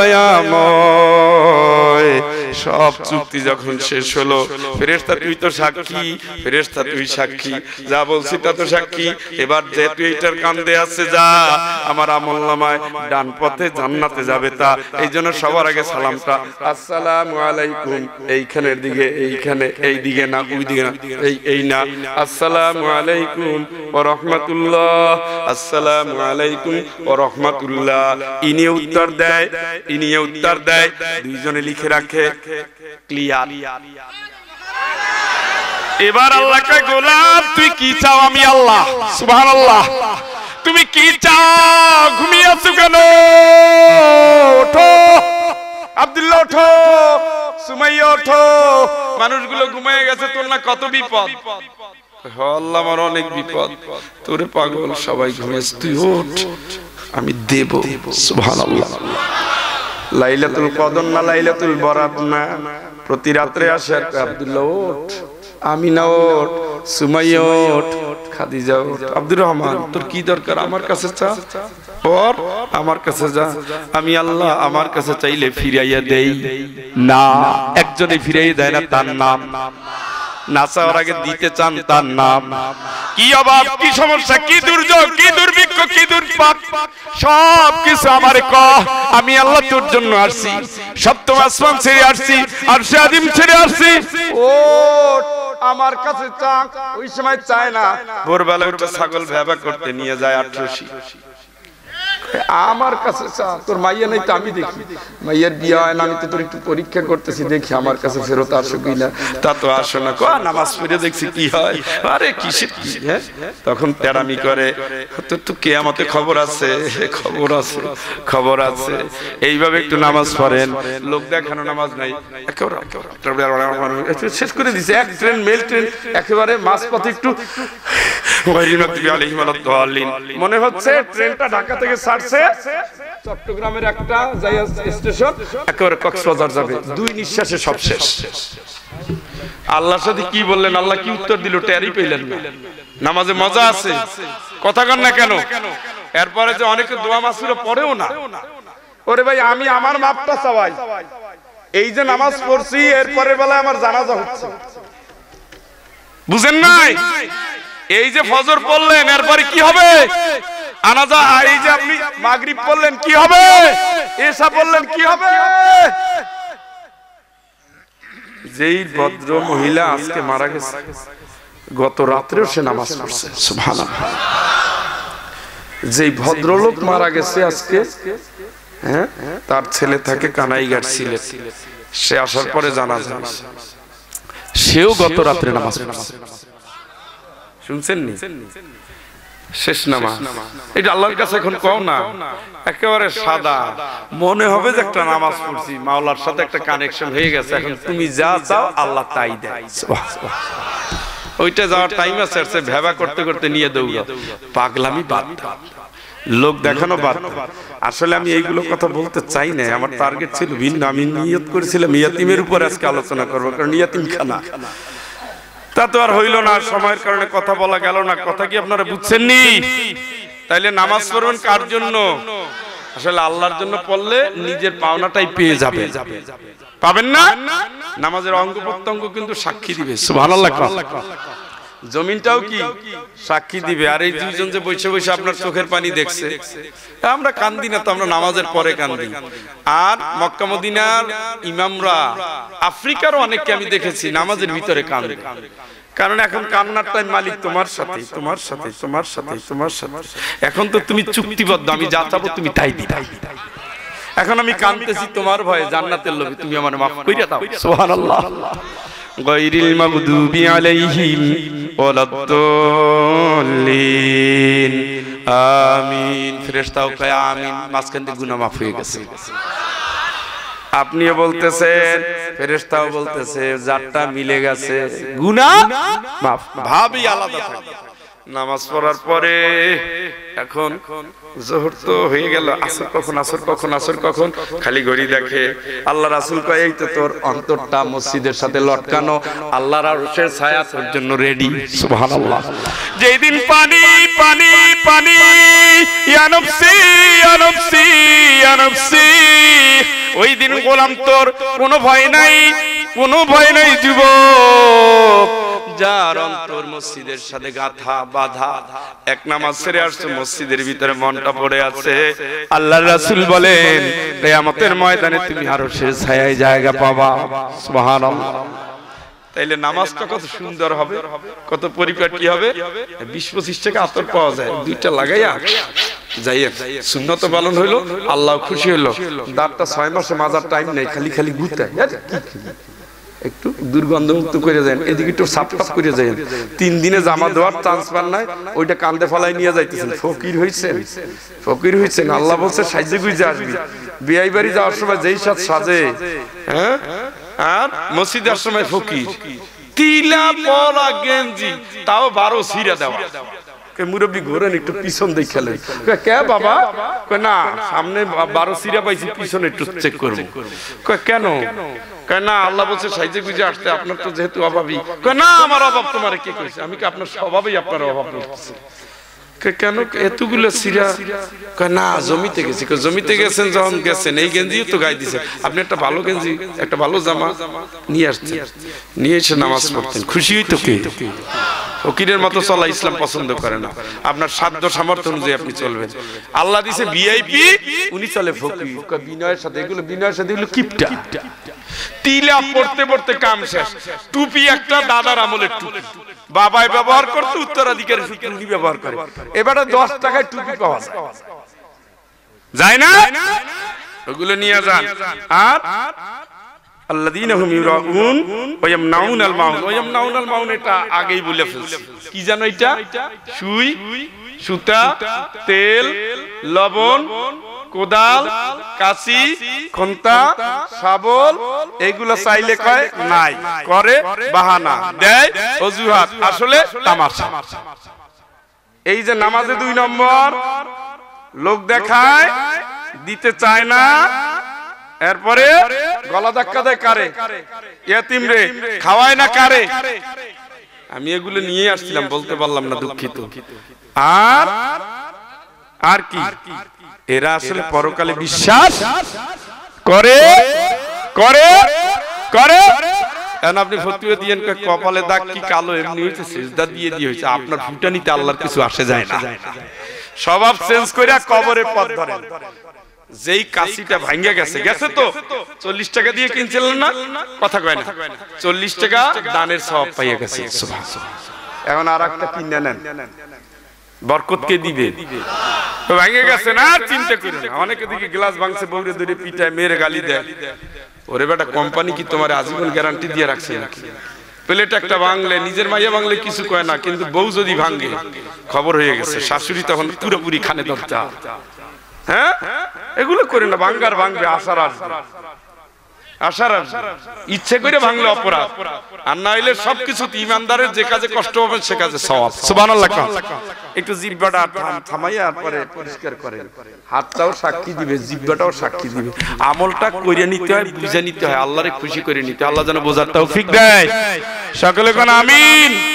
দয়াময়। সব চুক্তি যখন শেষ হলো, ফেরেশতা তুই তো সাক্ষী, ফেরেশতা তুই সাক্ষী, যা বলছি তা তো সাক্ষী, এবার যে তুই এটার কান্দে আছে, যা আমার আমলনামায় ডান পথে জান্নাতে যাবে তা। এই জন্য সবার আগে সালামটা আসসালামু আলাইকুম, এইখানের দিকে, এইখানে, এই দিকে না, ওই দিকে না, এই এই না, আসসালামু আলাইকুম ওয়া রাহমাতুল্লাহ, আসসালামু আলাইকুম ওয়া রাহমাতুল্লাহ। ইনি উত্তর দেয়, ইনি উত্তর দেয়, দুইজনে লিখে রাখে, ক্লিয়ার। এবার আল্লাহ কয়, গোলাম তুই কি চাও? আমি আল্লাহ, সুবহানাল্লাহ, তুমি কি চাও? ঘুমিয়ে আছো কেন? ওঠো আব্দুল্লাহ, ওঠো, সুমাইয়া ওঠো, মানুষগুলো ঘুমিয়ে গেছে, তোর না কত বিপদ। আল্লাহ, আমার অনেক বিপদ, তোরে পাগল সবাই ঘুমিয়েছে, তুই ওঠ, আমি দেব। সুবহানাল্লাহ। লাইলাতুল কদর না লাইলাতুল বরাত না, প্রতি রাত্রে আসে আব্দুল্লাহ ওঠ, আমিনা ওঠ, সুমাইয়া ওঠ, খাদিজা ওঠ, আব্দুর রহমান তোর কি দরকার? আমার কাছে চা, পর আমার কাছে যা, আমি আল্লাহ আমার কাছে চাইলে ফিরাইয়া দেই না, একজনে ফিরাইয়া দেয় না, তার নাম না চাওয়ার আগে দিতে চান তার নাম। কি অভাব, কি সমস্যা, কি দুর্যোগ, কি দুর্ভিক্ষ, কি দুর্পাত, সব কিছু আমারে কহ, আমি আল্লাহ তোর জন্য আসছি, সপ্তম আসমান ছেড়ে আসছি, আর সে আদিম ছেড়ে আসছি। ও আমার কাছে চা, ওই সময় চায় না, ভোরবেলা একটা ছাগল ভেবা করতে নিয়ে যায় আটশোশি, আমার কাছে চা, তোর মাইয়া নাই তো আমি দেখি, মাইয়ার বিয়ে হয় না, আমি তো তোর একটু পরীক্ষা করতেছি, দেখি আমার কাছে ফেরত আসো কিনা। তা তো আসো না, কো নামাজ পড়ে দেখছি কি হয়, আরে কিসের কি, হ্যাঁ তখন তেরামি করে, তোর তো কিয়ামতে খবর আছে, খবর আছে, খবর আছে, এইভাবে একটু নামাজ পড়েন। লোক দেখানো নামাজ নাই, একেবারে শেষ করে দিছে, এক ট্রেন মেল ট্রেন একেবারে মাঝপথে একটু মনে হচ্ছে ট্রেনটা ঢাকা থেকে ছাড়ছে, চট্টগ্রামের একটা স্টেশন, একেবারে কক্সবাজার যাবে, দুই নিঃশ্বাসে সব শেষ। আল্লাহর সাথে কি বললেন, আল্লাহ কি উত্তর দিল টেরই পেলেন না। নামাজে মজা আছে, কথা কন না কেন? এরপরে যে অনেকে দোয়া মাসুরা পড়েও না, ওরে ভাই আমি আমার মাপটা চাই, এই যে নামাজ পড়ছি এরপরের বেলায় আমার জানাজা হচ্ছে, বুঝেন নাই? এই যে ফজর পড়লেন এরপরে কি হবে, আনাজা, এই যে আপনি মাগরিব পড়লেন কি হবে, এশা পড়লেন কি হবে। যেই ভদ্র মহিলা আজকে মারা গেছে, গত রাত্রেও সে নামাজ পড়ছে, সুবহানাল্লাহ। যেই ভদ্রলোক মারা গেছে আজকে, হ্যাঁ তার ছেলে থাকে কানাইঘাট সিলেট, সে আসার পরে জানাজা, সেও গত রাত্রে নামাজ পড়ছে, শুনছেন নি? শেষ নামাজ, এটা আল্লাহর কাছে এখন কও না, একেবারে সাদা মনে হবে যে একটা নামাজ পড়ছি, মাওলার সাথে একটা কানেকশন হয়ে গেছে, এখন তুমি যা চাও আল্লাহ তাই দেয়। ওইটা যাওয়ার টাইম আছে, আর সে ভেবা করতে করতে নিয়ে দৌড়া, পাগলামি বাদ দাও, লোক দেখানো বাদ দাও। আসলে আমি এইগুলো কথা বলতে চাই না, আমার টার্গেট ছিল ভিন্ন, আমি নিয়ত করেছিলাম ইয়াতিমের উপর আজকে আলোচনা করবো, কারণ ইয়াতিম খানা, তা তো আর হইল না, সময়ের কারণে কথা বলা গেল না। কথা কি আপনারা বুঝছেন নি? তাইলে নামাজ পড়বেন কার জন্য? আসলে আল্লাহর জন্য পড়লে নিজের পাওনাটাই পেয়ে যাবে, পাবেন না? নামাজের অঙ্গ প্রত্যঙ্গ কিন্তু সাক্ষী দিবে, সুবহানাল্লাহ। জমিনটাও কি সাক্ষী দিবে। আর এই দুইজন যে বসে বসে আপনার চোখের পানি দেখছে, আমরা কান্দি না তো, আমরা নামাজের পরে কান্দি। আর মক্কা মদিনার ইমামরা, আফ্রিকারও অনেককে আমি দেখেছি নামাজের ভিতরে কান্দে, কারণ এখন কান্নার টাইম মালিক তোমার সাথে, তোমার সাথে, তোমার সাথে, তোমার সাথে। এখন তো তুমি চুক্তিবদ্ধ, আমি যা চাবো তুমি তাই দিবে। এখন আমি কাঁদতেছি তোমার ভয়ে, জান্নাতের লোভে, তুমি আমার মাফ কইরা দাও, সুবহানাল্লাহ। গায়রিল মাগদুবি আলাইহিম ওয়ালাদ-দাল্লিন, আমিন। ফেরেশতাও কয় আমিন, মাঝখান থেকে গুনাহ মাফ হয়ে গেছে। আপনিও বলতেছেন, ফেরেশতাও বলতেছে, যারটা মিলে গেছে গুনাহ মাফ, ভাবই আলাদা থাকে। নামাজ পড়ার পরে এখন যোহর তো হয়ে গেল, আসর কখন, আসর কখন, আসর কখন, খালি ঘড়ি দেখে। আল্লাহ রাসূল কয় এই তো তোর অন্তরটা মসজিদের সাথে লটকানো, আল্লাহর আরশের ছায়া তোর জন্য রেডি, সুবহানাল্লাহ। যেই দিন পানি পানি পানি, ইয়া নফসি ইয়া নফসি ইয়া নফসি, ওই দিন গোলাম তোর কোনো ভয় নাই, কোনো ভয় নাই যুবক, যার অন্তর মসজিদের সাথে গাথা বাঁধা, এক নামাজ ছেড়ে আসছে, মসজিদের ভিতরে মনটা পড়ে আছে। আল্লাহর রাসূল বলেন কিয়ামতের ময়দানে তুমি আরশের ছায়ায় জায়গা পাবা, সুবহানাল্লাহ। তাইলে নামাজটা কত সুন্দর হবে, কত পরিপাটি হবে। বিশ পঁচিশ টাকা আতর পাওয়া যায়, দুইটা লাগাইয়া যাইয়ে সুন্নত পালন হইলো, আল্লাহ খুশি হইলো। দাঁতটা ছয় মাসে মাজার টাইম নেই, খালি খালি ঘুরতায়, একটু দুর্গন্ধ মুক্ত করে যান, এদিকে একটু সাপ সাপ করে যান। তিন দিনে জামা দেওয়ার চান্স পান নাই, ওইটা কান্দে ফলাই নিয়ে যাইতেছেন। ফকির হইছেন, ফকির হইছেন। আল্লাহ বলছে সাইজে গুইজে আসবি। বিয়াই বাড়ি যাওয়ার সময় যেই সাথ সাজে, হ্যাঁ, আর মসজিদের সময় ফকির, তিলা পরা গেঞ্জি, তাও বারো সিরা দেওয়া। মুরব্বী ঘোরেন, একটু পিছন দিয়ে খেলেন। কে বাবা? না, সামনে বারো সিরা পাইছি, পিছনে একটু চেক করবো। কেন? না, আল্লাহ বলছে সাইজে গুজে আসতে, আপনার তো যেহেতু অভাবী। না, আমার অভাব তোমার কে কইছে? আমি কি আপনার স্বভাবেই আপনার অভাব বলছি? কেন এতগুলো সিরা? না জমিতে গেছি। জমিতে গেছেন যখন গেছেন এই গেঞ্জিও তো গায়ে দিছে, আপনি একটা ভালো গেঞ্জি একটা ভালো জামা নিয়ে আসছেন, নিয়ে এসে নামাজ পড়তেন, খুশি হইতো কে? ফকিরের মতো চলা ইসলাম পছন্দ করে না। আপনার সাধ্য সামর্থ্য অনুযায়ী আপনি চলবেন। আল্লাহ দিছে ভিআইপি, উনি চলে ফকির। বিনয়ের সাথে এগুলো, বিনয়ের সাথে এগুলো কিপটা। তিলা পড়তে পড়তে কাম শেষ। টুপি একটা দাদার আমলের টুপি, বাবাই ব্যবহার করতে, উত্তরাধিকারী সূত্রে উনি ব্যবহার করে। এবারে দশ টাকায় টুপি পাওয়া যায় না? ওগুলো নিয়ে যান। আর আল্লাযীনা হুম ইউরাউন ওয়া ইয়ামনাউনাল মাউন। ওয়া ইয়ামনাউনাল মাউন এটা আগেই বলে ফেলছি। কি জানো এটা? সুই, সুতা, তেল, লবণ, কোদাল, কাঁচি, খন্তা, শাবল এইগুলো চাইলে কয় নাই, করে বাহানা, দেয় অজুহাত, আসলে তামাশা। এই যে নামাজে দুই নম্বর লোক দেখায়, দিতে চায় না, এরপরে গলা ধাক্কা দেয় কারে? ইয়েতিম রে। খাওয়ায় না কারে? আমি এগুলো নিয়ে আসছিলাম, বলতে পারলাম না, দুঃখিত। আর আর কি? এরা আসলে পরকালে বিশ্বাস করে করে করে। এখন আপনি ফতোয়া দিয়েন কপালে দাগ কি কালো, এমনি হয়েছে, সিজদা দিয়ে দিয়ে হয়েছে। আপনার ফুটানিতে আল্লাহর কিছু আসে যায় না। স্বভাব চেঞ্জ করে কবরে পথ ধরেন। যেই কাশিটা ভাঙ্গা গেছে, গেছে তো চল্লিশ টাকা দিয়ে কিনছিলেন না, কথা কয় না, চল্লিশ টাকা দানের সওয়াব পাইয়া গেছে। এখন আর একটা কিনে নেন, বরকত কে দিবে? তো ভাঙ্গে গেছে না, চিন্তা করেন না। অনেকে দিকে গ্লাস ভাঙছে, বউরে ধরে পিটায়, মেয়ের গালি দেয়। ওরে বেটা, কোম্পানি কি তোমার আজীবন গ্যারান্টি দিয়ে রাখছে নাকি? প্লেট একটা ভাঙলে, নিজের মাইয়া ভাঙলে কিছু কয় না, কিন্তু বউ যদি ভাঙে খবর হয়ে গেছে, শাশুড়ি তখন পুরোপুরি খানে দরজা। হ্যাঁ, এগুলো করে না, ভাঙ্গার ভাঙবে, আশার আসবে, আশার আসবে। ইচ্ছে করে ভাঙলে অপরাধ, আর না হইলে সবকিছু ইমানদারের যে কাজে কষ্ট হবে সে কাজে সওয়াব। সুবহানাল্লাহ। একটু জিহ্বাটা থামাইয়া পরে পরিষ্কার করেন, হাতটাও সাক্ষী দিবে, জিহ্বাটাও সাক্ষী দিবে। আমলটা কইরা নিতে হয়, বুঝে নিতে হয়, আল্লাহরে খুশি করে নিতে। আল্লাহ যেন বোঝার তৌফিক দেয়। সকলে কোন আমিন।